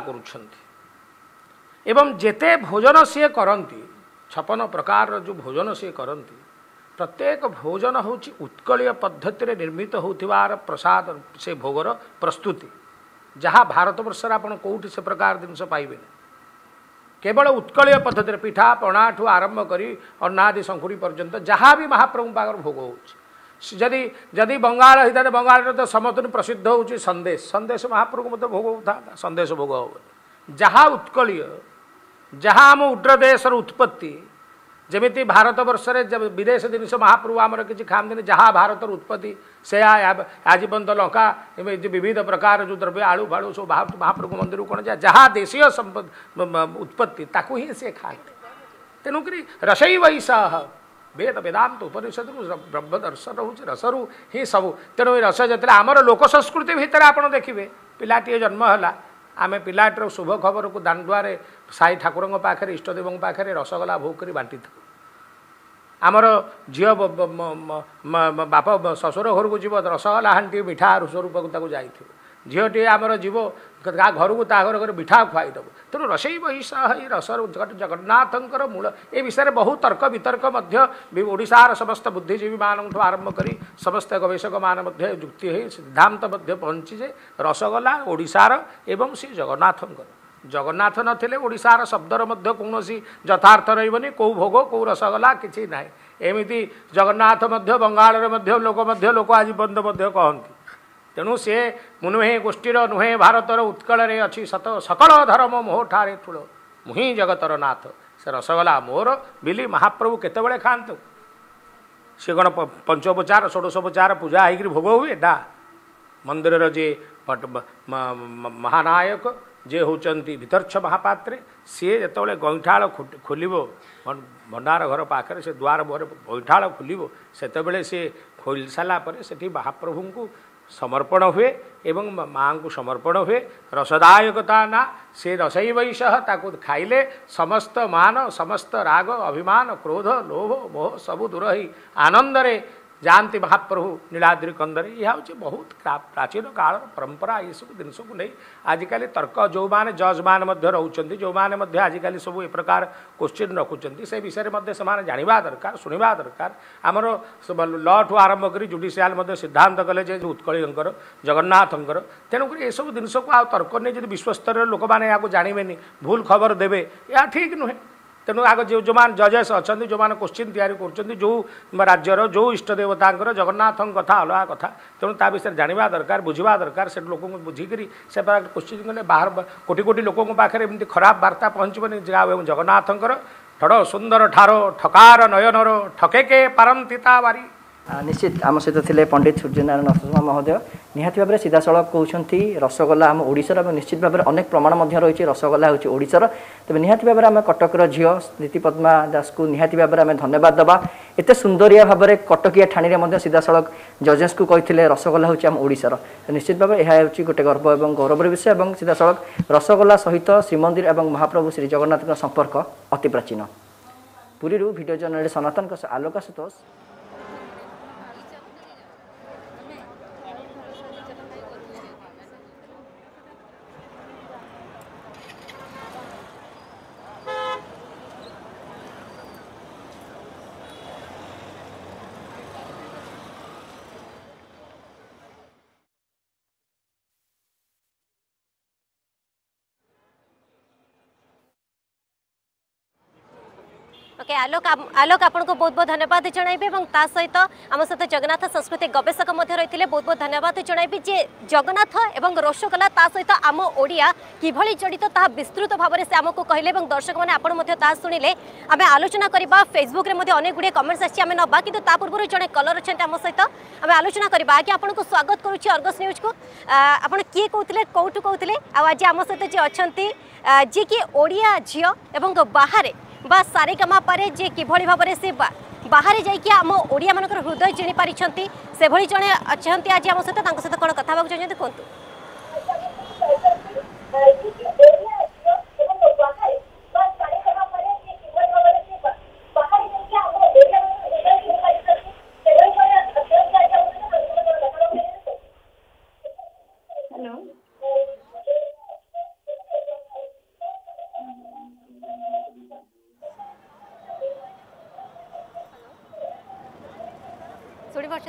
करुछंती एवं जेते भोजन सी करती छपन प्रकार जो भोजन सी करती प्रत्येक भोजन होची उत्कलीय पद्धति निर्मित होतिवार प्रसाद से भोगर प्रस्तुति जहाँ भारत वर्ष आप कौटी से प्रकार जिनस पाइबे केवल उत्कलीय पद्धति पिठा पणा ठू आरंभ करी अन्नादि शंकुड़ी पर्यंत जहाँ भी महाप्रभु पाकर भोग हो जदि जदि बंगाल होता है बंगाल तो समतुन प्रसिद्ध होची संदेश संदेश महाप्रभु मत भोग होता संदेश भोग हो जहाँ उत्कलीय जहाँ आम उग्र देश उत्पत्ति जमीती भारत वर्ष जब विदेश जिनस महाप्रभु आमर किसी खाते जहाँ भारत उत्पत्ति से आज पर्यंत लंका विविध प्रकार जो द्रव्य आलू फाड़ू सब महाप्रभु मंदिर कौन जाए जहाँ देशीय उत्पत्ति ताकू ही से खाते तेणुक रसई वैसा वेद वेदांत उपनिषद ब्रह्म दर्शन हूँ रसरु ही सबू तेणु रस जो आमर लोक संस्कृति भितर आप देखिए पिलाटी जन्म है आम पिलाटर शुभ खबर को दांडुआरे साई ठाकुर पाखे इष्टदेव पाखे रसगोला भोग कर बांटी था आमर झील बाप शशुर घर को जीव रसगोला हांटी मिठा स्वरूप को जाई झीटी आमर जीव घर को ता घर घर मिठा खुआई देव तेणु रसई बहिषा रस जगन्नाथंकर मूल ए विषय बहुत तर्क वितर्क ओडिशार समस्त बुद्धिजीवी मान आरंभ कर समस्त गवेषक मान युक्ति हो सिद्धांत पहुँची जे रसगोला ओडिशार एवं श्री जगन्नाथंकर जगन्नाथ नथिले ओडिशार शब्दर मध्य कौन यथार्थ रही कौ भोग कौ रसगोला किसी ना एमती जगन्नाथ मध्य बंगाल लोक मध्य लोक आज पर्यंत कहती तेणु सी मुनुहे गोष्ठीर नुहे भारतर उत्कल अच्छी सत सकल धर्म मोह ठारे ठूल मुही जगतर नाथ से रसगोला मोर बिली महाप्रभु केतबेले खातु सी कौन पंचोपचार षोडशोपचार पूजा होकर भोग हुए ना मंदिर जे महानायक जे होचंती भितर्छ महापात्रे सी जो गईठाल खोल भंडार घर पाखे से द्वार मुहर गईठाल खोल से सी खोल सारापर से महाप्रभु को समर्पण हुए एवं माँ को समर्पण हुए रसदायकता ना से रसई वैश ताकू खाइले समस्त मान समस्त राग अभिमान क्रोध लोभ मोह सबू दूर ही आनंद रे जाती महाप्रभु नीलाद्रि कंदरे यह हूँ बहुत प्राचीन काल परंपरा ये सब जिनस को नहीं आजिकल तर्क जो मैंने जज मान रोच जो मैंने आजिकल सब ए प्रकार क्वेश्चन रखुंट से विषय में से जानवा दरकार शुणा दरकार आमर लॉ ठू आरंभ कर जुडिशियाल सिद्धांत कले उत्कलीयंकर जगन्नाथंकर तेणुक ये सब जिनस को आ तर्क नहीं जो विश्वस्तर लोक मैंने यहाँ जानवे भूल खबर देवे या ठीक नुहे तेणु आग जो जो मान जजेस अच्छा जो मैंने क्वेश्चन तैयारी कर जो राज्यर जो इष्ट देवता जगन्नाथ कथा अलग कथा तेणु ता विषय जानवा दरकार बुझा दरकार से लोक बुझिकी से क्वेश्चन कले बाहर कोटी कोटी लोक पाखे एमती खराब वार्ता पहुँचबनी जगन्नाथंकर ठड़ सुंदर ठारो ठकार नयनर ठकेके पारंतिता बारी निश्चित आम सहित थे पंडित सूर्यनारायण शर्मा महोदय निहाती भाव में सीधा सड़क कहते रसगोला आम ओडिशार और निश्चित भाव में अनेक प्रमाण रही रसगोला हूँ ओडिशार तेज निहाती भाव में आम कटकर झील नीति पद्मा दास को निहाती भाव में आम धन्यवाद देवा एत सुंदरिया भाव में कटकिया ठाणी में सीधा सड़क जजेस को कहते रसगोला हूँ आम ओडिशार निश्चित भाव यह हूँ गोटे गर्व और गौरवर विषय और सीधा सड़क रसगोला सहित श्रीमंदिर और महाप्रभु श्री जगन्नाथ संपर्क अति प्राचीन Puri video journalist Sanatan Alok Ashutosh. Okay Alok Alok आपन को बहुत बहुत धन्यवाद जणाइबे एवं ता सहित आम सहित जगन्नाथ संस्कृति गवेषक मध्य रही बहुत बहुत धन्यवाद जणाइबे जे जगन्नाथ एवं रसगोला ता सहित आम ओडिया किभली जड़ित ता विस्तृत भाव में से आमको कहले एवं दर्शक मैंने आपण मध्य ता सुनिले आमे आलोचना करबा फेसबुक रे मध्य अनेक गुडे कमेंट्स आछि आमे नबा किंतु ता पूर्व जने कलर अछन्ते आम सहित आमे आलोचना करबा कि आपण को स्वागत करूछि अर्गस न्यूज को आपण किए कहउतले कोठु कहउतले आ आज आम सहित जे अछन्ती जे कि ओडिया झियो एवं बाहर बा सारेगामा पारे जे किभली भाव में से बाहर जाइए आम ओडिया मानकर हृदय जिणी पारि से भली जड़े अच्छा आज आम सहित सहित कौन कथा चाहते कहतु शुणी पार्टी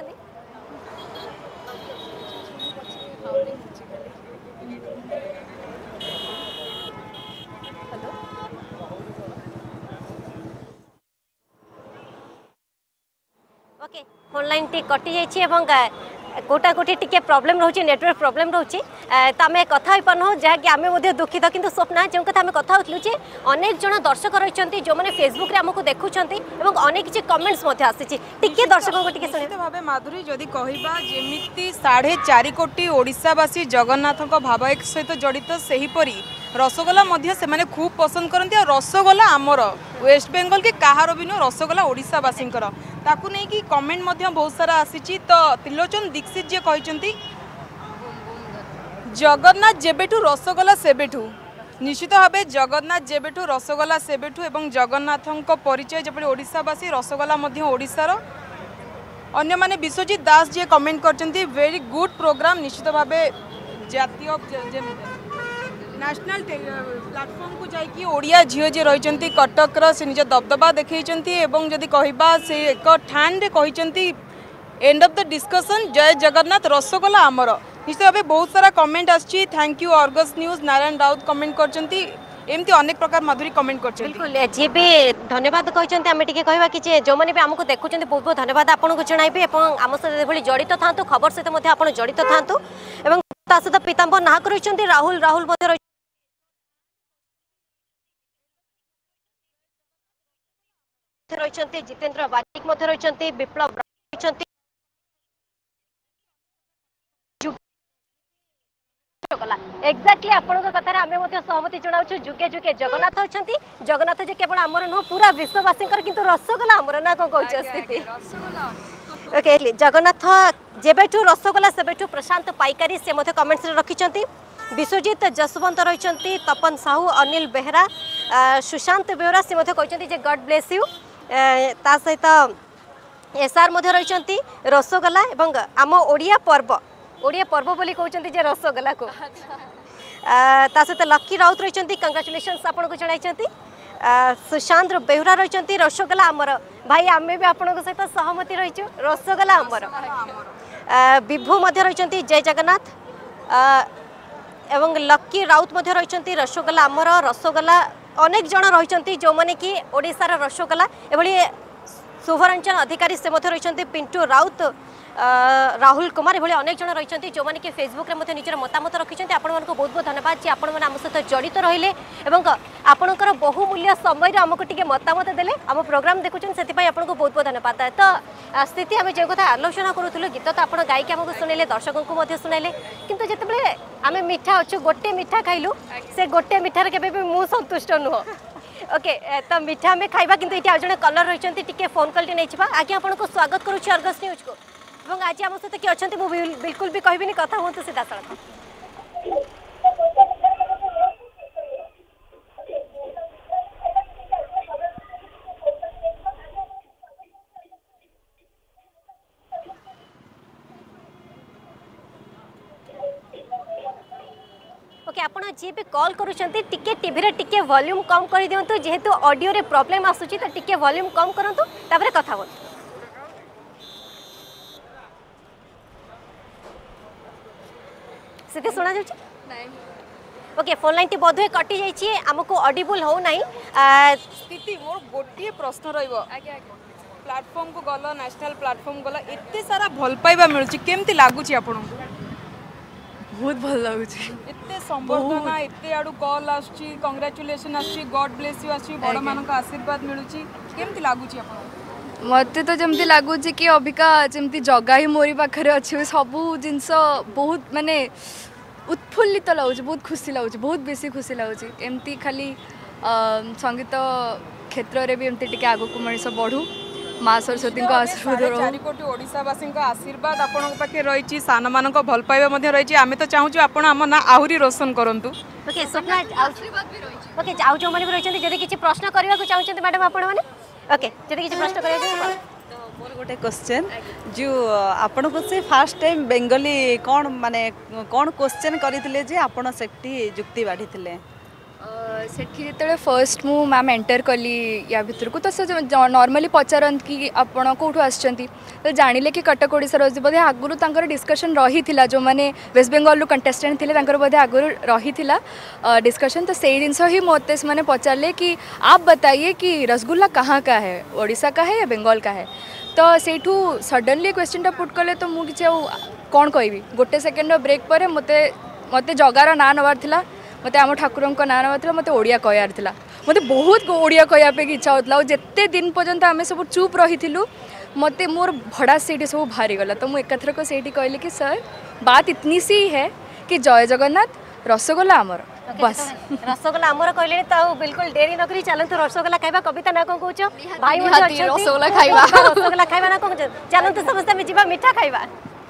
ओके फोन लाइन टी कटि जाइए कोटा कोटी टिके प्रॉब्लम रोचे नेटवर्क प्रॉब्लम रोचे तो आम कथा हो पारन जहाँकि आम दुखित किंतु स्वप्ना जो कथा आम कथा होलु जे अनेक जन दर्शक रही जो मैंने फेसबुक रे आमको देखुं अनेक किसी कमेंट्स आसी टिके दर्शकों को टिके सुनिए भाव माधुरी जदि कहबा जेमिति साढ़े चार कोटी ओडिशावासी जगन्नाथ भाव एक सहित जड़ित सेहीपरी रसगोला मध्य से माने खूब पसंद करती और रसगोला आमर वेस्ट बेंगल के कहार भी नुह रसगोला ओडिशावासी ताकू नहीं कि कमेंट मध्य बहुत सारा आसी तो त्रिलोचन दीक्षित जी कहते जगन्नाथ जेबेठू रसगोला सेबेठू निश्चित भाव जगन्नाथ जेबेठू रसगोला सेबेठू एवं जगन्नाथ परिचय जब ओडिशावासी रसगोला मध्य ओडिशार अन्य माने विश्वजीत दास जी कमेंट करते वेरी गुड प्रोग्राम निश्चित भाव जातीय नेशनल प्लेटफॉर्म को जाकि ओडिया झील जी रही कटक से निज दबदबा देखते जदि कहबा से एक ठान रे कहते एंड ऑफ द डिस्कशन जय जगन्नाथ रसगोला आमर निश्चित भाव बहुत सारा कमेंट आछि thank you Argus news Narayan Raut comment करछंती एमती अनेक प्रकार माधुरी कमेंट करछंती बिल्कुल जी भी धन्यवाद कहते आम टिके कहबा कि जो मैंने भी आमको देखुं बहुत बहुत धन्यवाद आपको जणाइबे आम सहित भली जड़ित था खबर सहित आप जड़ित था सहित पीताम्बर नाहक रही राहुल राहुल रही जितेंद्र बारिक रही विप्लव रही एक्जाक्टली आपण कथार आम सहमति जनाऊँ जुगे जुगे जगन्नाथ अच्छा जगन्नाथ जे केवल आमर नुह पूरा विश्ववासी किंतु रसगोला आमर ना कौन कह स्थिति ओके जगन्नाथ जेबेठू रसगोला सेबेठू प्रशांत पाइकारी से कमेंट्स रखिंट विश्वजीत जसवंत रही तपन साहू अनिल बेहरा सुशांत बेहरा से कहते गॉड ब्लेस यू ता सहित एसआर मध्य रही रसगोला एवं आम ओडिया पर्व ओडिया पर्व बोली कहते जे रसगोला को ता सहित लक्की राउत रही कंग्राचुलेशन्स आपको जन सुशांत बेहुरा रही रसगोला आमर भाई आम भी आपण सहित सहमति रही रसगोला आमर विभु मध्य रही जय जगन्नाथ एवं लक्की राउत मध्य रही रसगोला आमर रसगोला अनेक जन रही जो मैंने कि ओडिशार रसगोला एभली शुभरंजन अधिकारी से रही पिंटू राउत राहुल कुमार ये अनेक जन रही जो मैंने कि फेसबुक में निजर मतामत रखिंट आपण बहुत बहुत धन्यवाद जी आपण मैंने आम सहित जड़ित रहिले आपणकर बहुमूल्य समय आमको टी मतामत देले आम प्रोग्राम देखुन से आपको बहुत बहुत धन्यवाद तो स्थिति आम जो कथा आलोचना करूँ गीत तो आप गायक आमको शुणेले दर्शकों को शुणाइले किंतु जिते आम मिठा अच्छु गोटे मिठा खाइलु से गोटे मिठार के मुझ संतुष्ट नुह ओके तो मिठा में खाइबा किंतु ये आज जन कलर रही टी फोन कॉल नहीं आगे आपको स्वागत करुच्ची अर्गस न्यूज को और आज आम सहित किए अच्छा मुझे बिल्कुल भी कहबी कथा हूँ सीधा सड़क ओके आप जी भी कॉल करुँचे टिके टीवी रे टिके वॉल्यूम कम कर दिंतु जेहेतु ऑडियो रे प्रॉब्लम आसूची तो टिके वॉल्यूम कम करंतु तापर कथा हो सीधे सुना जाउची नहीं ओके फोन लाइन टी बोधे कटि जाइछि हमको ऑडिबल हो नाही स्थिति मोर गोटिए प्रश्न रहइबो आगे आगे प्लेटफॉर्म को गलो नेशनल प्लेटफॉर्म गलो एते सारा भल पाइबा मिलुची केमती लागुची आपनको बहुत भल लगुच एते संबर्धना एते आडू कॉल आछी कांग्रेचुलेशन आछी गॉड ब्लेस यू आछी बड़ मान का आशीर्वाद मिलुची केमती लागुची आपन मते तो जमती लगुच कि अबिका जमती जगह ही मोरी पाखरे अच्छे सबू जिनस बहुत माने उत्फुल्लित लगुच बहुत खुशी लगुच बहुत बेसी खुशी लगुच एमती खाली संगीत क्षेत्र रे भी एमती टिके आगो को मनीष बढ़ू माँ सरस्वती आशीर्वाद चारि कोटी ओडिशावासी आशीर्वाद आपण पाखे रही सान मान भल पाइबा रही आम तो चाहूँ आप ना आहरी रोशन करूँ ओके स्वप्ना ओके आउ जो मैंने रही जब किसी प्रश्न करने को चाहते मैडम आपण मैंने ओके जब किसी प्रश्न कर मोर गोटे क्वेश्चन जो आपण को से फास्ट टाइम बेंगली कौन माने कौन क्वेश्चन करथिले जे आपण सेठी जुक्ति बाढ़ी थिले सेठी जो फर्स्ट मु मैम एंटर कली या भितर को तो से नॉर्मली पचारत कि आपण कौटू आछंती तो जानिले कि कटक ओडिसा बोधे आगुरी तांकर डिस्कशन रही थिला जो माने वेस्ट बेंगल कंटेस्टेंट थिले तांकर बोधे आगुरी रही थिला डिस्कशन तो से जिनस ही मत मैंने पचारे कि आप बताइए कि रसगुल्ला कहाँ का है ओडिशा का है या बेंगल का है तो सेठू सडनली क्वेश्चन पुट कले तो मुझे कौन कहबी गोटे सेकेंड ब्रेक पर मते मते जगार ना नबार थिला मते आम ठाकुर ना नबार मते ओडिया कहयार थिला मते बहुत ओडिया कहया पे इच्छा होता और जिते दिन पर्यंत आम सब चुप रही मते मोर भड़ा से सब बाहरी गला तो मुझे एकाथरक से कहली कि सर बात इतनी सी है कि जय जगन्नाथ रसगोला आमर बस रसगोला आमर कहले तो बिल्कुल देरी न करी चलंतु रसगोला खाइबा कविता ना कोन कहूछ भाई मुझे रसगोला खाइबा रसगोला खाइबा ना कोन चलंतु समस्त में जीवा मीठा खाइबा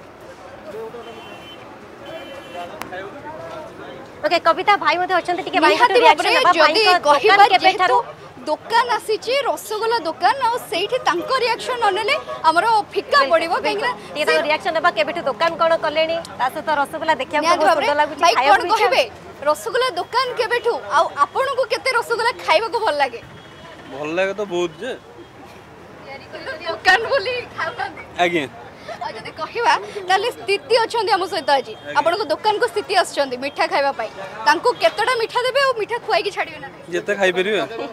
ओके कविता भाई मते अछंती टिके भाई को रिएक्शन बा भाई को कहबा के बेठारो दुकान आसीची रसगोला दुकान और सेठी तांको रिएक्शन ननेले हमरो फिक्का पड़िबो कहिना टे ता रिएक्शन बा केबेठु दुकान कोन कलेनी तासे तो रसगोला देखिया को बहुत सुंदर लागुची खाइबा कोन कहबे रसगोला दुकान केबेठु आ आपन को केते रसगोला खाइबा को भल लागे भल लागे तो बहुत जे दुकान बोली खाउना आगे आ जदि कहिबा ताले स्थिति अछंती हम सहित आज आपन को दुकान को स्थिति आछंती मिठा खाइबा पई तांको केतडा मिठा देबे और मिठा खुआई की छाडिबे ना जेते खाइ परिबे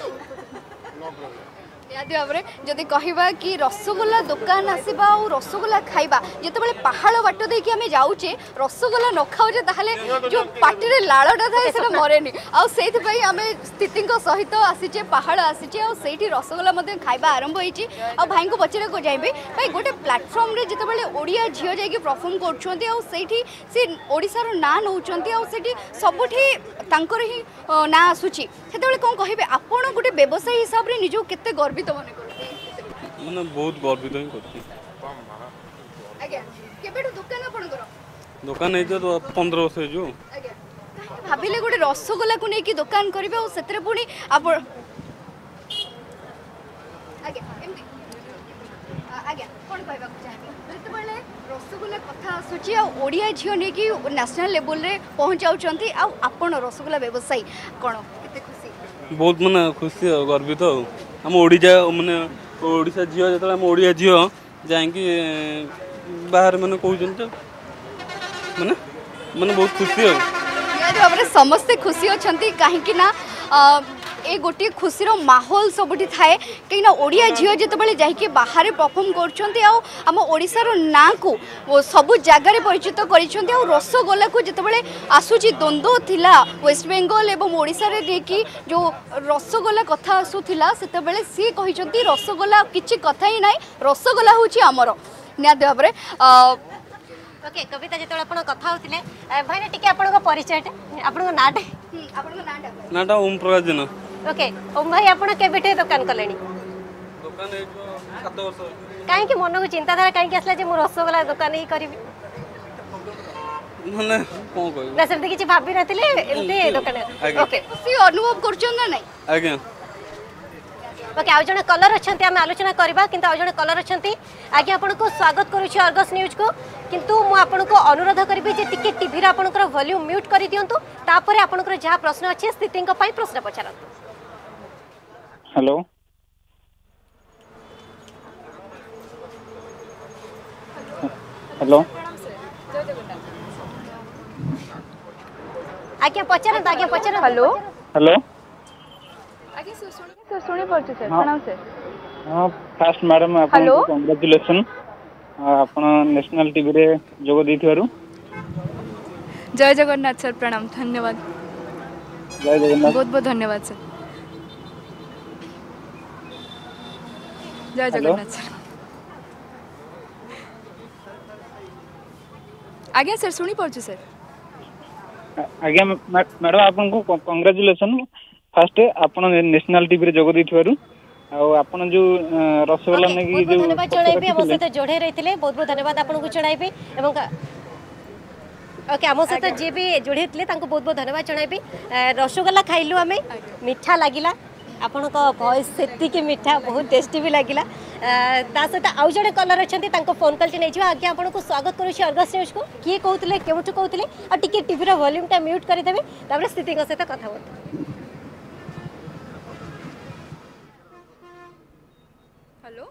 यादी भाव जदि कहवा कि रसगोला दुकान आसवा और रसगोला खाइबा जिते पहाड़ बाट देकी आम जाऊे रसगोला न खाऊे ताहले जो पार्टी लाड़टा थाए से मरेनि आम स्थिति सहित आसीचे पहाड़ आसीचे और सेठी रसगोला खाइबा आरंभ होती आ भाई को पचारे को जाइबे भाई गोटे प्लाटफर्म रे जिते ओडिया झील जाइए परफॉर्म करछंती आ सेठी से ओडिसार ना नौचंती आ सेठी सबुठी तांकर ही ना आसुची सेतेबेले कोन कहिबे आपण गोटे व्यवसायी हिसाब रे निजो केते गर्वित मने करते माने बहुत गर्वित ही करती आज्ञा केबेठु दुकान आपण करो दुकान नै तो पंद्रह वर्ष जो आज्ञा भाबिले गोटे रसगोला को नै कि दुकान करिवे और सेतरे पुनी आपण आज्ञा एमती ଯେତେବେଳେ ରସଗୋଲା କଥା ଆସୁଛି ଆଉ ଓଡ଼ିଆ ଝିଅ ନେଇକି ନ୍ୟାସନାଲ ଲେଭେଲରେ ପହଞ୍ଚାଉଛନ୍ତି ଆଉ ଆପଣ ରସଗୋଲା ବ୍ୟବସାୟୀ କ'ଣ କେତେ ଖୁସି? ବହୁତ ମାନେ ଖୁସି ଆଉ ଗର୍ବିତ ଆଉ ଆମ ଓଡ଼ିଶା ମାନେ ଓଡ଼ିଶା ଝିଅ ଯେତେବେଳେ ଆମ ଓଡ଼ିଆ ଝିଅ ଯାଇକି ବାହାରେ ମାନେ କହୁଛନ୍ତି ମାନେ ମାନେ ବହୁତ ଖୁସି ଆଉ ନିହାତି ଭାବରେ ସମସ୍ତେ ଖୁସି ଅଛନ୍ତି କାହିଁକି ନା ए गोटे खुशी माहौल सबुठी थाए कहीं ओडिया झील जितेबाला जाकि बाहर परफॉर्म करम ओडार ना को सबू जगार परिचित कर रसगोला को जितेबाला आसूची द्वंद्व थिला वेस्ट बेंगल एवं ओडिशा देखी जो रसगोला कथा आसूला से सी कहते रसगोला किसी कथा ही ना रसगोला हूँ आमर निहत भाव ओके कविता जो आप कथा होते भाई टी आप परिचय आप नाटे नाटा ओम प्रकाश जेना ओके ओम भाई आप केबेठे दुकान कले दुकान सात वर्ष कहीं मन को चिंताधारा कहीं आसला जे मु रसगोला दुकान ही करी माने कोन कहबो ना सेमते किछि भाबी नथिले एमते दुकान ओके खुशी अनुभव करछन ना नहीं आज्ञा ओके आउ जने कलर अछंती हम आलोचना करबा किंतु आउ जने कलर अछंती आगे आपन को स्वागत करूछि अर्गस न्यूज को किंतु मु आपन को अनुरोध करबी जे टिके टीवी रा आपन को वॉल्यूम म्यूट करि दियंतु तापरे आपन को जहा प्रश्न अछि स्थिति को पई प्रश्न पछारंतु हेलो हेलो आगे पछारंतु आगे पछारंतु हेलो हेलो आगे सर सुनि सर सुनि पड़छ सर प्रणाम सर हां फर्स्ट मैडम आपको कांग्रेचुलेशन आपण नेशनल टीवी रे जोग देथिवारु जय जगन्नाथ सर प्रणाम धन्यवाद जय जगन्नाथ बहुत बहुत धन्यवाद सर जय जगन्नाथ सर आज्ञा सर सुनी पड़छ सर आज्ञा मैडम आपको कांग्रेचुलेशन फर्स्ट आपण नेशनल टीवी रे जोग देथिवारु आपण जो रसगोला ने की जो धन्यवाद चढ़ाइबी हम सहित जोड़े रहितले बहुत बहुत धन्यवाद आपन को चढ़ाइबी एवं ओके आम सहित जे भी जोड़े थे बहुत बहुत धन्यवाद चढ़ाइबी रसगोला खाइलु आमे मीठा लागिला आपण को वॉइस सेति के मीठा बहुत टेस्टी भी लागिला ता सहित आउ जड़े कलर अछंती तांको फोन कॉल नै छिवा आगे आपण को स्वागत करू छी अर्गस न्यूज को किए कहउतले केउठु कहउतले आ टिके टीवी रो वॉल्यूम टा म्यूट करि देबे तापर स्थिति को सहित कथा होत हेलो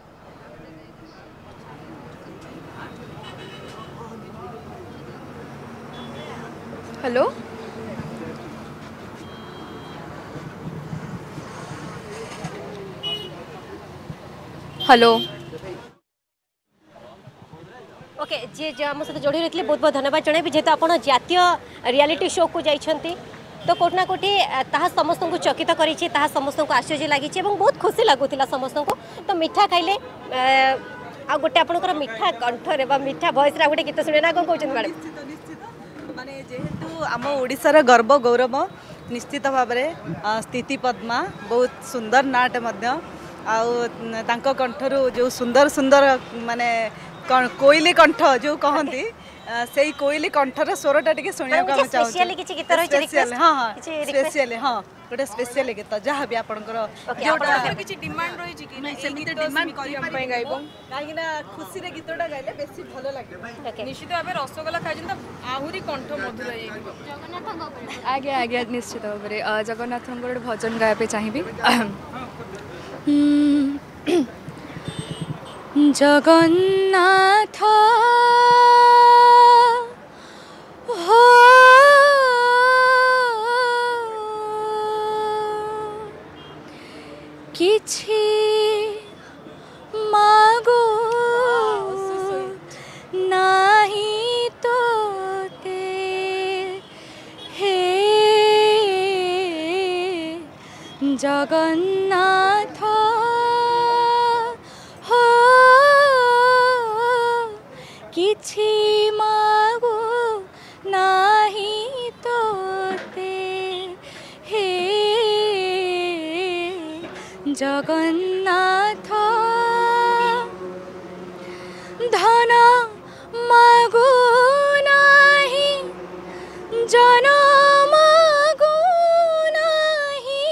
हेलो हेलो ओके जे जे आम सहित जोड़ी रही बहुत बहुत धन्यवाद जन जेहेतु आप जातीय रियलिटी शो को जाइछंती तो कोटना कोटी ताहा समस्त को चकित करी समस्त को आश्चर्य लगी बहुत खुशी लगुला समस्त को तो मीठा खाइले आ गोटे आपनकर मीठा कंठरे बा मीठा वॉइस रा गोटे गीत सुने ना कोन कहउछन मैडम माने जेहेतु आम ओडिशार गर्व गौरव निश्चित भाव में स्थिति पद्मा बहुत सुंदर नाटे मध्य आउ कंठरू जो सुंदर सुंदर माने कोइली कंठ जो कहती से कोइली कंठर स्वरटा टिके सुनिया को हम चाहू स्पेशली किछि गीत रहै स्पेशल हां हां स्पेशली हां गोटे स्पेशल गीत जहाँ भी आपनकर जोटा किछि डिमांड रही छि कि नहीं सेमिते डिमांड करि पय गाइबो काहे ना खुशी रे गीतटा गाइले बेसी भलो लागे निश्चित भाबे रसगोला खाइ त आहुरी कंठ मधुर होई जगन्नाथ आगे आगे निश्चित भाबे जगन्नाथन गोटे भजन गाया पे चाहिबी जगन्नाथ हो किछि मागो नाही तोते हे जगन्नाथ हो किछि मागो नाही तोते हे जगन्नाथ धन मागो नाही जन मागो नाही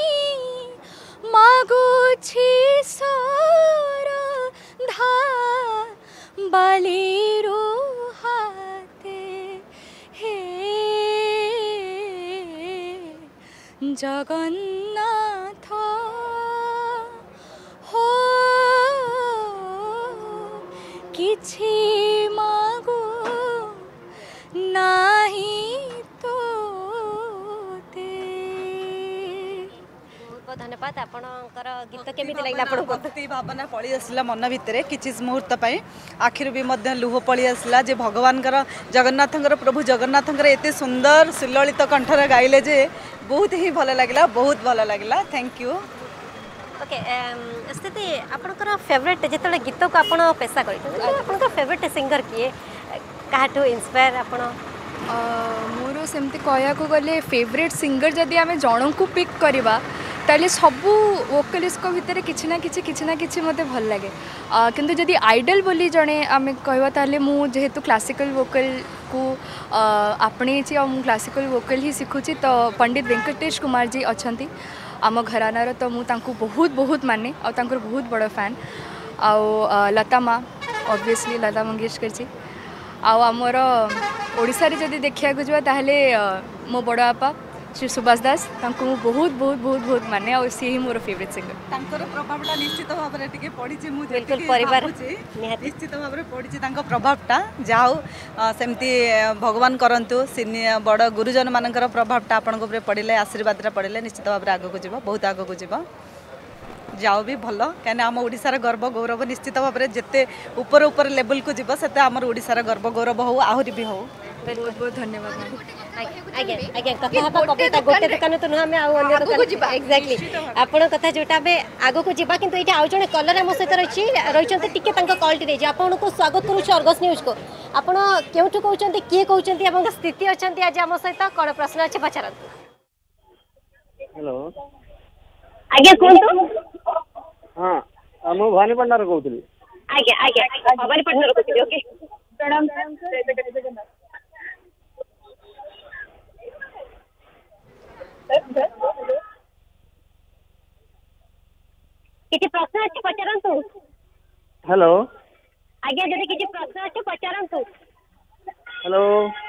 मागुछि सर धा बालीरू हाते हे जगन्नाथ हो किछि मागो नाही धन्यवाद आपणकर गीत केमिति लागला आपन भक्ति भावना पळी आसला मन भितरे किछि मुहूर्त पई आखिर भी मध्य लुह पळी आसला जे भगवानकर जगन्नाथंकर प्रभु जगन्नाथंकर एते सुंदर सुललित कंठर गाइले जे बहुत ही भल लागला बहुत भल लागला थैंक यू ओके स्थिति आपणकर फेवरेट जेतले गीत को आपण पेशा करित आपणकर फेवरेट सिंगर किए काहाटू इंस्पायर आपण मोर सेमती कहया को गले फेवरेट सिंगर जदि आमे जणों को पिक करबा ताले सबू वोकलिस्ट को भितर किछि ना किछि किछि ना किछि मते भल लागे किंतु जदि आइडल बोली जणे आमे कहबा ताले मु जेहेतु क्लासिकल वोकल को आपणे छि आ मु क्लासिकल वोकल ही सिखुछि तो पंडित वेंकटेश कुमार जी अछंती आम घरानार तो मु तांको बहुत बहुत माने आ तांकर बहुत बड़ फैन आ लता माँ ऑब्वियसली लता मंगेशकर जी आमर ओडिशा रे जदि देखिया को जबा ताहले मो बड़ आपा श्री सुभाष दास तांको मु बहुत बहुत बहुत बहुत माने और सी ही मोर फेवरेट सिंगर तांकर प्रभावटा निश्चित भाव रे टिके पडिछि मु बिल्कुल परिवार निश्चित भाव रे पडिछि तांको प्रभावटा जाऊ सेमती भगवान करंतु सिनियर बड़ गुरुजन मानकर प्रभावटा आपन को ऊपर पडिले आशीर्वाद रे पडिले निश्चित भाव रे आगो को जीव बहुत आगो को जीव जाओ भी भल कहीं आम ओडिशार गर्व गौरव निश्चित भाव में जिते ऊपर ऊपर लेवल को जीव से आम ओडिशार गर्व गौरव हो आहरी भी हो बहुत बहुत धन्यवाद आज्ञा आज्ञा कथा हबा कविता गोटे दुकान तो नुह आउ अन्य दुकान एक्जाक्टली आपण कथा जोटा बे आगो को जीवा किंतु एटा आउ जने कलर हम सहित रही रहिचंती टिके तांका कॉल टी जे आपण को स्वागत करू छी अर्गस न्यूज को आपण केउठु कहउचंती किए कहउचंती एवं स्थिति अछंती आज हम सहित कोन प्रश्न अछि पचारंतु हेलो आज्ञा कोन हां हम भानी पंडार कहउतली आज्ञा आज्ञा भानी पंडार कहउतली ओके प्रणाम किछि प्रश्न अछि पचारंतु हेलो आज्ञा जदि किछि प्रश्न अछि पचारंतु हेलो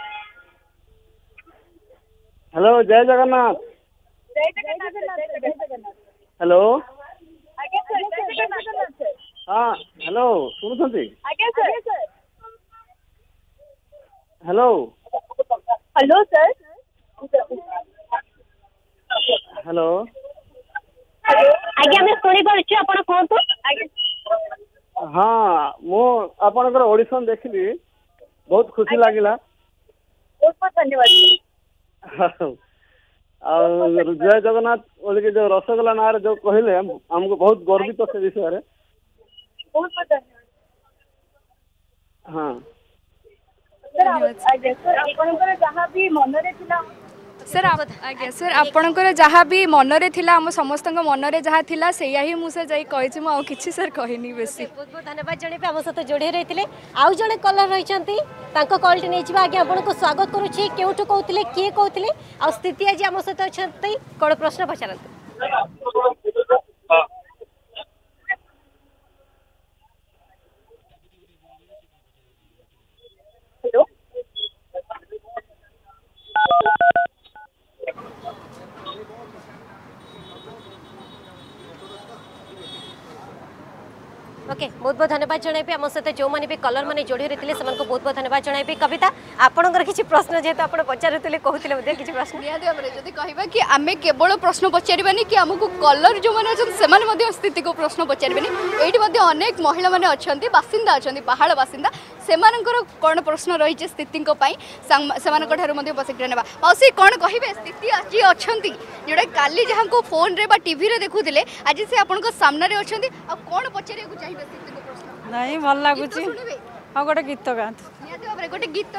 हेलो जय जगन्नाथ जय जगन्नाथ हेलो आज्ञा सर जय जगन्नाथ हां हेलो सुनुछंती आज्ञा sir hello hello sir hello आज्ञा मैं सुनी पारुछु आपण कोंतु हाँ मु आपनकर ऑडिशन देखली बहुत खुशी लागिला बहुत बहुत धन्यवाद जय जगन्नाथ बोल के जो रसगोल्ला ना जो कहले हमको बहुत गर्वित से विषय रे बहुत बहुत धन्यवाद हाँ सर आज्ञा सर आपनकर जहां भी मन रे थिला सर आज्ञा सर आपणकर जहाँ भी मनरे थिला हम समस्त मनरे जहाँ थिला सेया ही मुझे जाई कहि मु किछि सर कहिनी बेसी बहुत बहुत धन्यवाद जणे पे हम सहित जोड़ी रहिथिले आउ जणे कलर रहिचंती तांको कॉल टी नै छिबा आज्ञा आपन को स्वागत करू छी केउठु कहउतिले किए कहउतिले आ स्थिति आज हम सहित अछंती कोन प्रश्न पचारंतु हेलो ओके बहुत बहुत धन्यवाद जणाइबी आम सहित जो मैंने भी कलर मैंने जोड़ी रही से बहुत बहुत धन्यवाद जणाइबी कविता आपणकर किसी प्रश्न जेहेतु आप पचारुले कहते किसी प्रश्न निहाती भाव में जब कहवा कि आम केवल प्रश्न पचारानी कि आमको कलर जो मैंने अच्छे स्थिति को प्रश्न पचारानी ये अनेक महिला मैंने अच्छा बासिंदा अच्छा पहाड़ बासिंदा से कौन प्रश्न रही स्थिति से प्रतिक्रिया ना मौसी कौन कहे स्थिति आज अच्छा जोटा काली जहाँ को फोन रे टीवी देखुले आज से आप सामने अच्छा कौन पचार चाहिए स्थिति को प्रश्न नहीं भल लगुच हाँ गोटे गीत गाँत गोटे गीत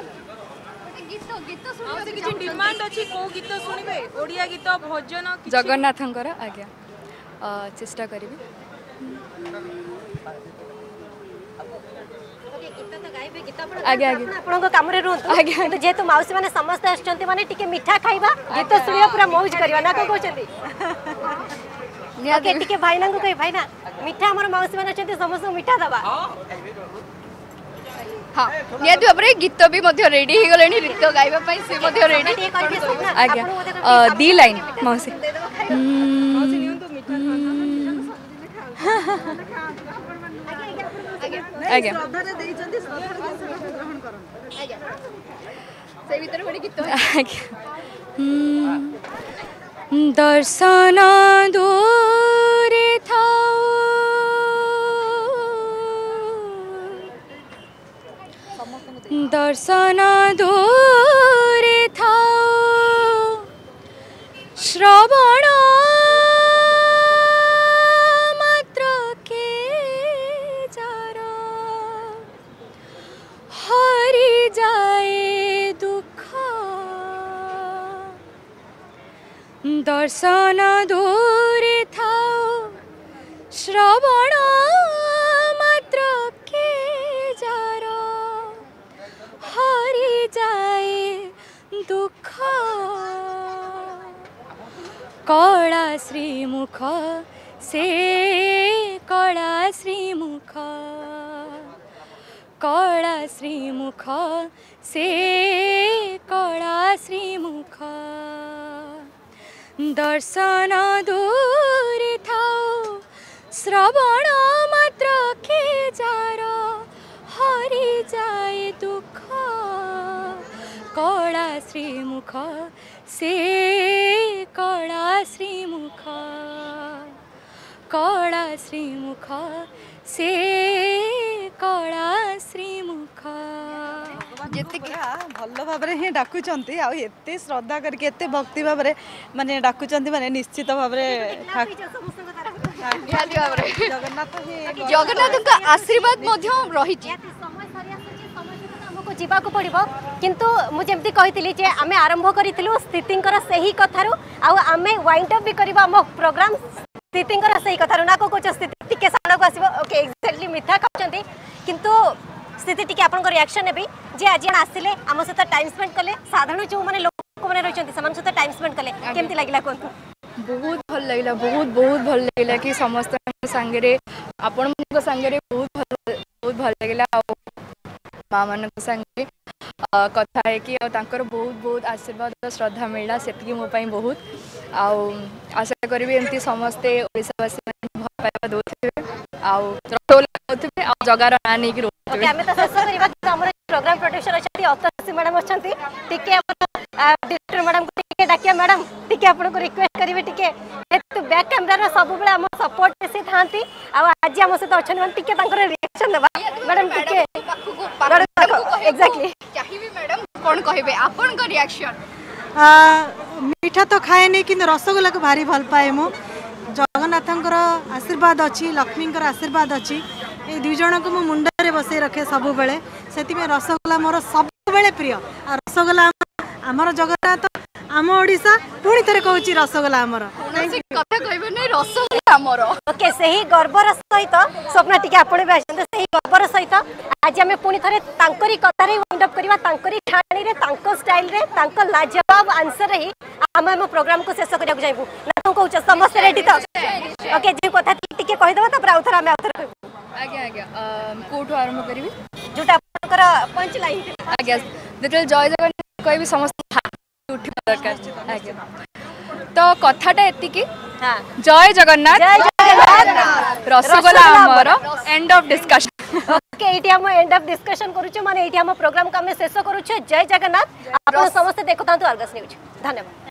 जगन्नाथंकर आज्ञा चेष्टा करी आगे आगे आपन काम रे रहतु आगे जेतु माउसी माने समस्त आछंती माने टिके मिठा खाइबा गीत सुनिया पूरा मौज करबा ना को कहचंती ओके टिके भाईना को कहि भाईना मिठा हमर माउसी माने आछंती समस्त मिठा दबा हाँ निहाती भाव में गीत भी रेडी हो गले गीत गाइबा से रेडी आज्ञा दी लाइन मौसी आज्ञा दर्शन दूरे था दर्शन दूरे था श्रवण मात्र के जार हरि जाए दुख दर्शन दूरे था श्रवण मात्र के जार हरि जाए दुख कला श्रीमुख से कला श्रीमुख कला श्रीमुख से कला श्रीमुख दर्शन दूर था श्रवण मात्र के जार हरि जाए दुख कला श्रीमुख से कला श्रीमुख कला श्रीमुख से कला श्रीमुख जेते भल भाव में डाकुचंती आ एते श्रद्धा करके एते भक्ति भाव में माने डाकुचंती माने निश्चित भाव में जगन्नाथ जगन्नाथ का आशीर्वाद मध्य रही जीवाक पड़ो किंतु मुझे कही जे आम आरंभ करूँ स्थितिंकर से ही कथारू आम वाइंड अप भी करवा आम प्रोग्राम स्थितिंकर से ही कथारू ना कौच स्थिति टिके साड़ को आसो ओके एक्जाक्टली मिठा खाते किंतु स्थिति टिके आपन रिएक्शन नेबी जे आज आसिले आम सहित टाइम स्पेंड कले साधारण जो मैंने लोक मैंने रही सहित टाइम स्पेंड कले केमती लगिला कहतु बहुत भल लगिला बहुत बहुत भल लगिला कि समस्त संगे आपण संगे बहुत भल बहुत भल लगिला माँ मान संगे कथा है कि बहुत बहुत आशीर्वाद श्रद्धा मिलला से मोपाई बहुत आशा करी एमती समस्ते ओडिशावासी भल पाइबा दौथे आसोले आ जगार ना नहीं कि प्रोग्राम प्रोड्यूसर अच्छा अतसी मैडम अच्छा डायरेक्टर मैडम को डाकिया मैडम टी आपको रिक्वेस्ट करेंगे टी बैक कैमेरा सब आम सपोर्ट से था आज आम सहित अच्छा टे रिएक्शन देवा मैडम टी एक्जाक्टली मैडम कौन कहे आपन को रिएक्शन मीठा तो खाए नहीं कि रसगोल्ला को भारी भल पाए मु जगन्नाथंकर आशीर्वाद अच्छी लक्ष्मींकर आशीर्वाद अच्छी ये दुई जन को मो मुंडे बसई रखे सब बेले से रसगोल्ला मोर सब बेले प्रिय आ रसगोल्ला आमर जगन्नाथ आम ओडिशा पुणी थे कहूँ रसगोल्ला आमर कथा कहबे नहीं रसगोल्ला आमर ओके सही गर्वर सहित स्वप्न टिके आपण भी आछन सही गर्वर सहित आज आम पुणी थे तांकरी कथारे वाइंड अप करबा तांकरी ठाणी रे तांको स्टाइल रे तांको लाजवाब आंसर रे आम आम प्रोग्राम को शेष करिया जाइबू ना तू कहू समस्त रेडी तो ओके जे कथा टिके कहि देबा त आउथरा आम आउथरा कहबू आज्ञा आज्ञा कोठो आरंभ करिवि जोटा आपनकर पंच लाइन आज्ञा जेतले जय जगन्नाथ कहबी समस्त उठी दरकार आज्ञा तो कथाटा एतिकी हां जय जगन्नाथ जय जगन्नाथ रसगोल्ला हमर एंड ऑफ डिस्कशन ओके एटी हम एंड ऑफ डिस्कशन करूछु माने एटी हम प्रोग्राम का हम शेष करूछु जय जगन्नाथ आपण समस्त देखतांतु अर्गस न्यूज धन्यवाद।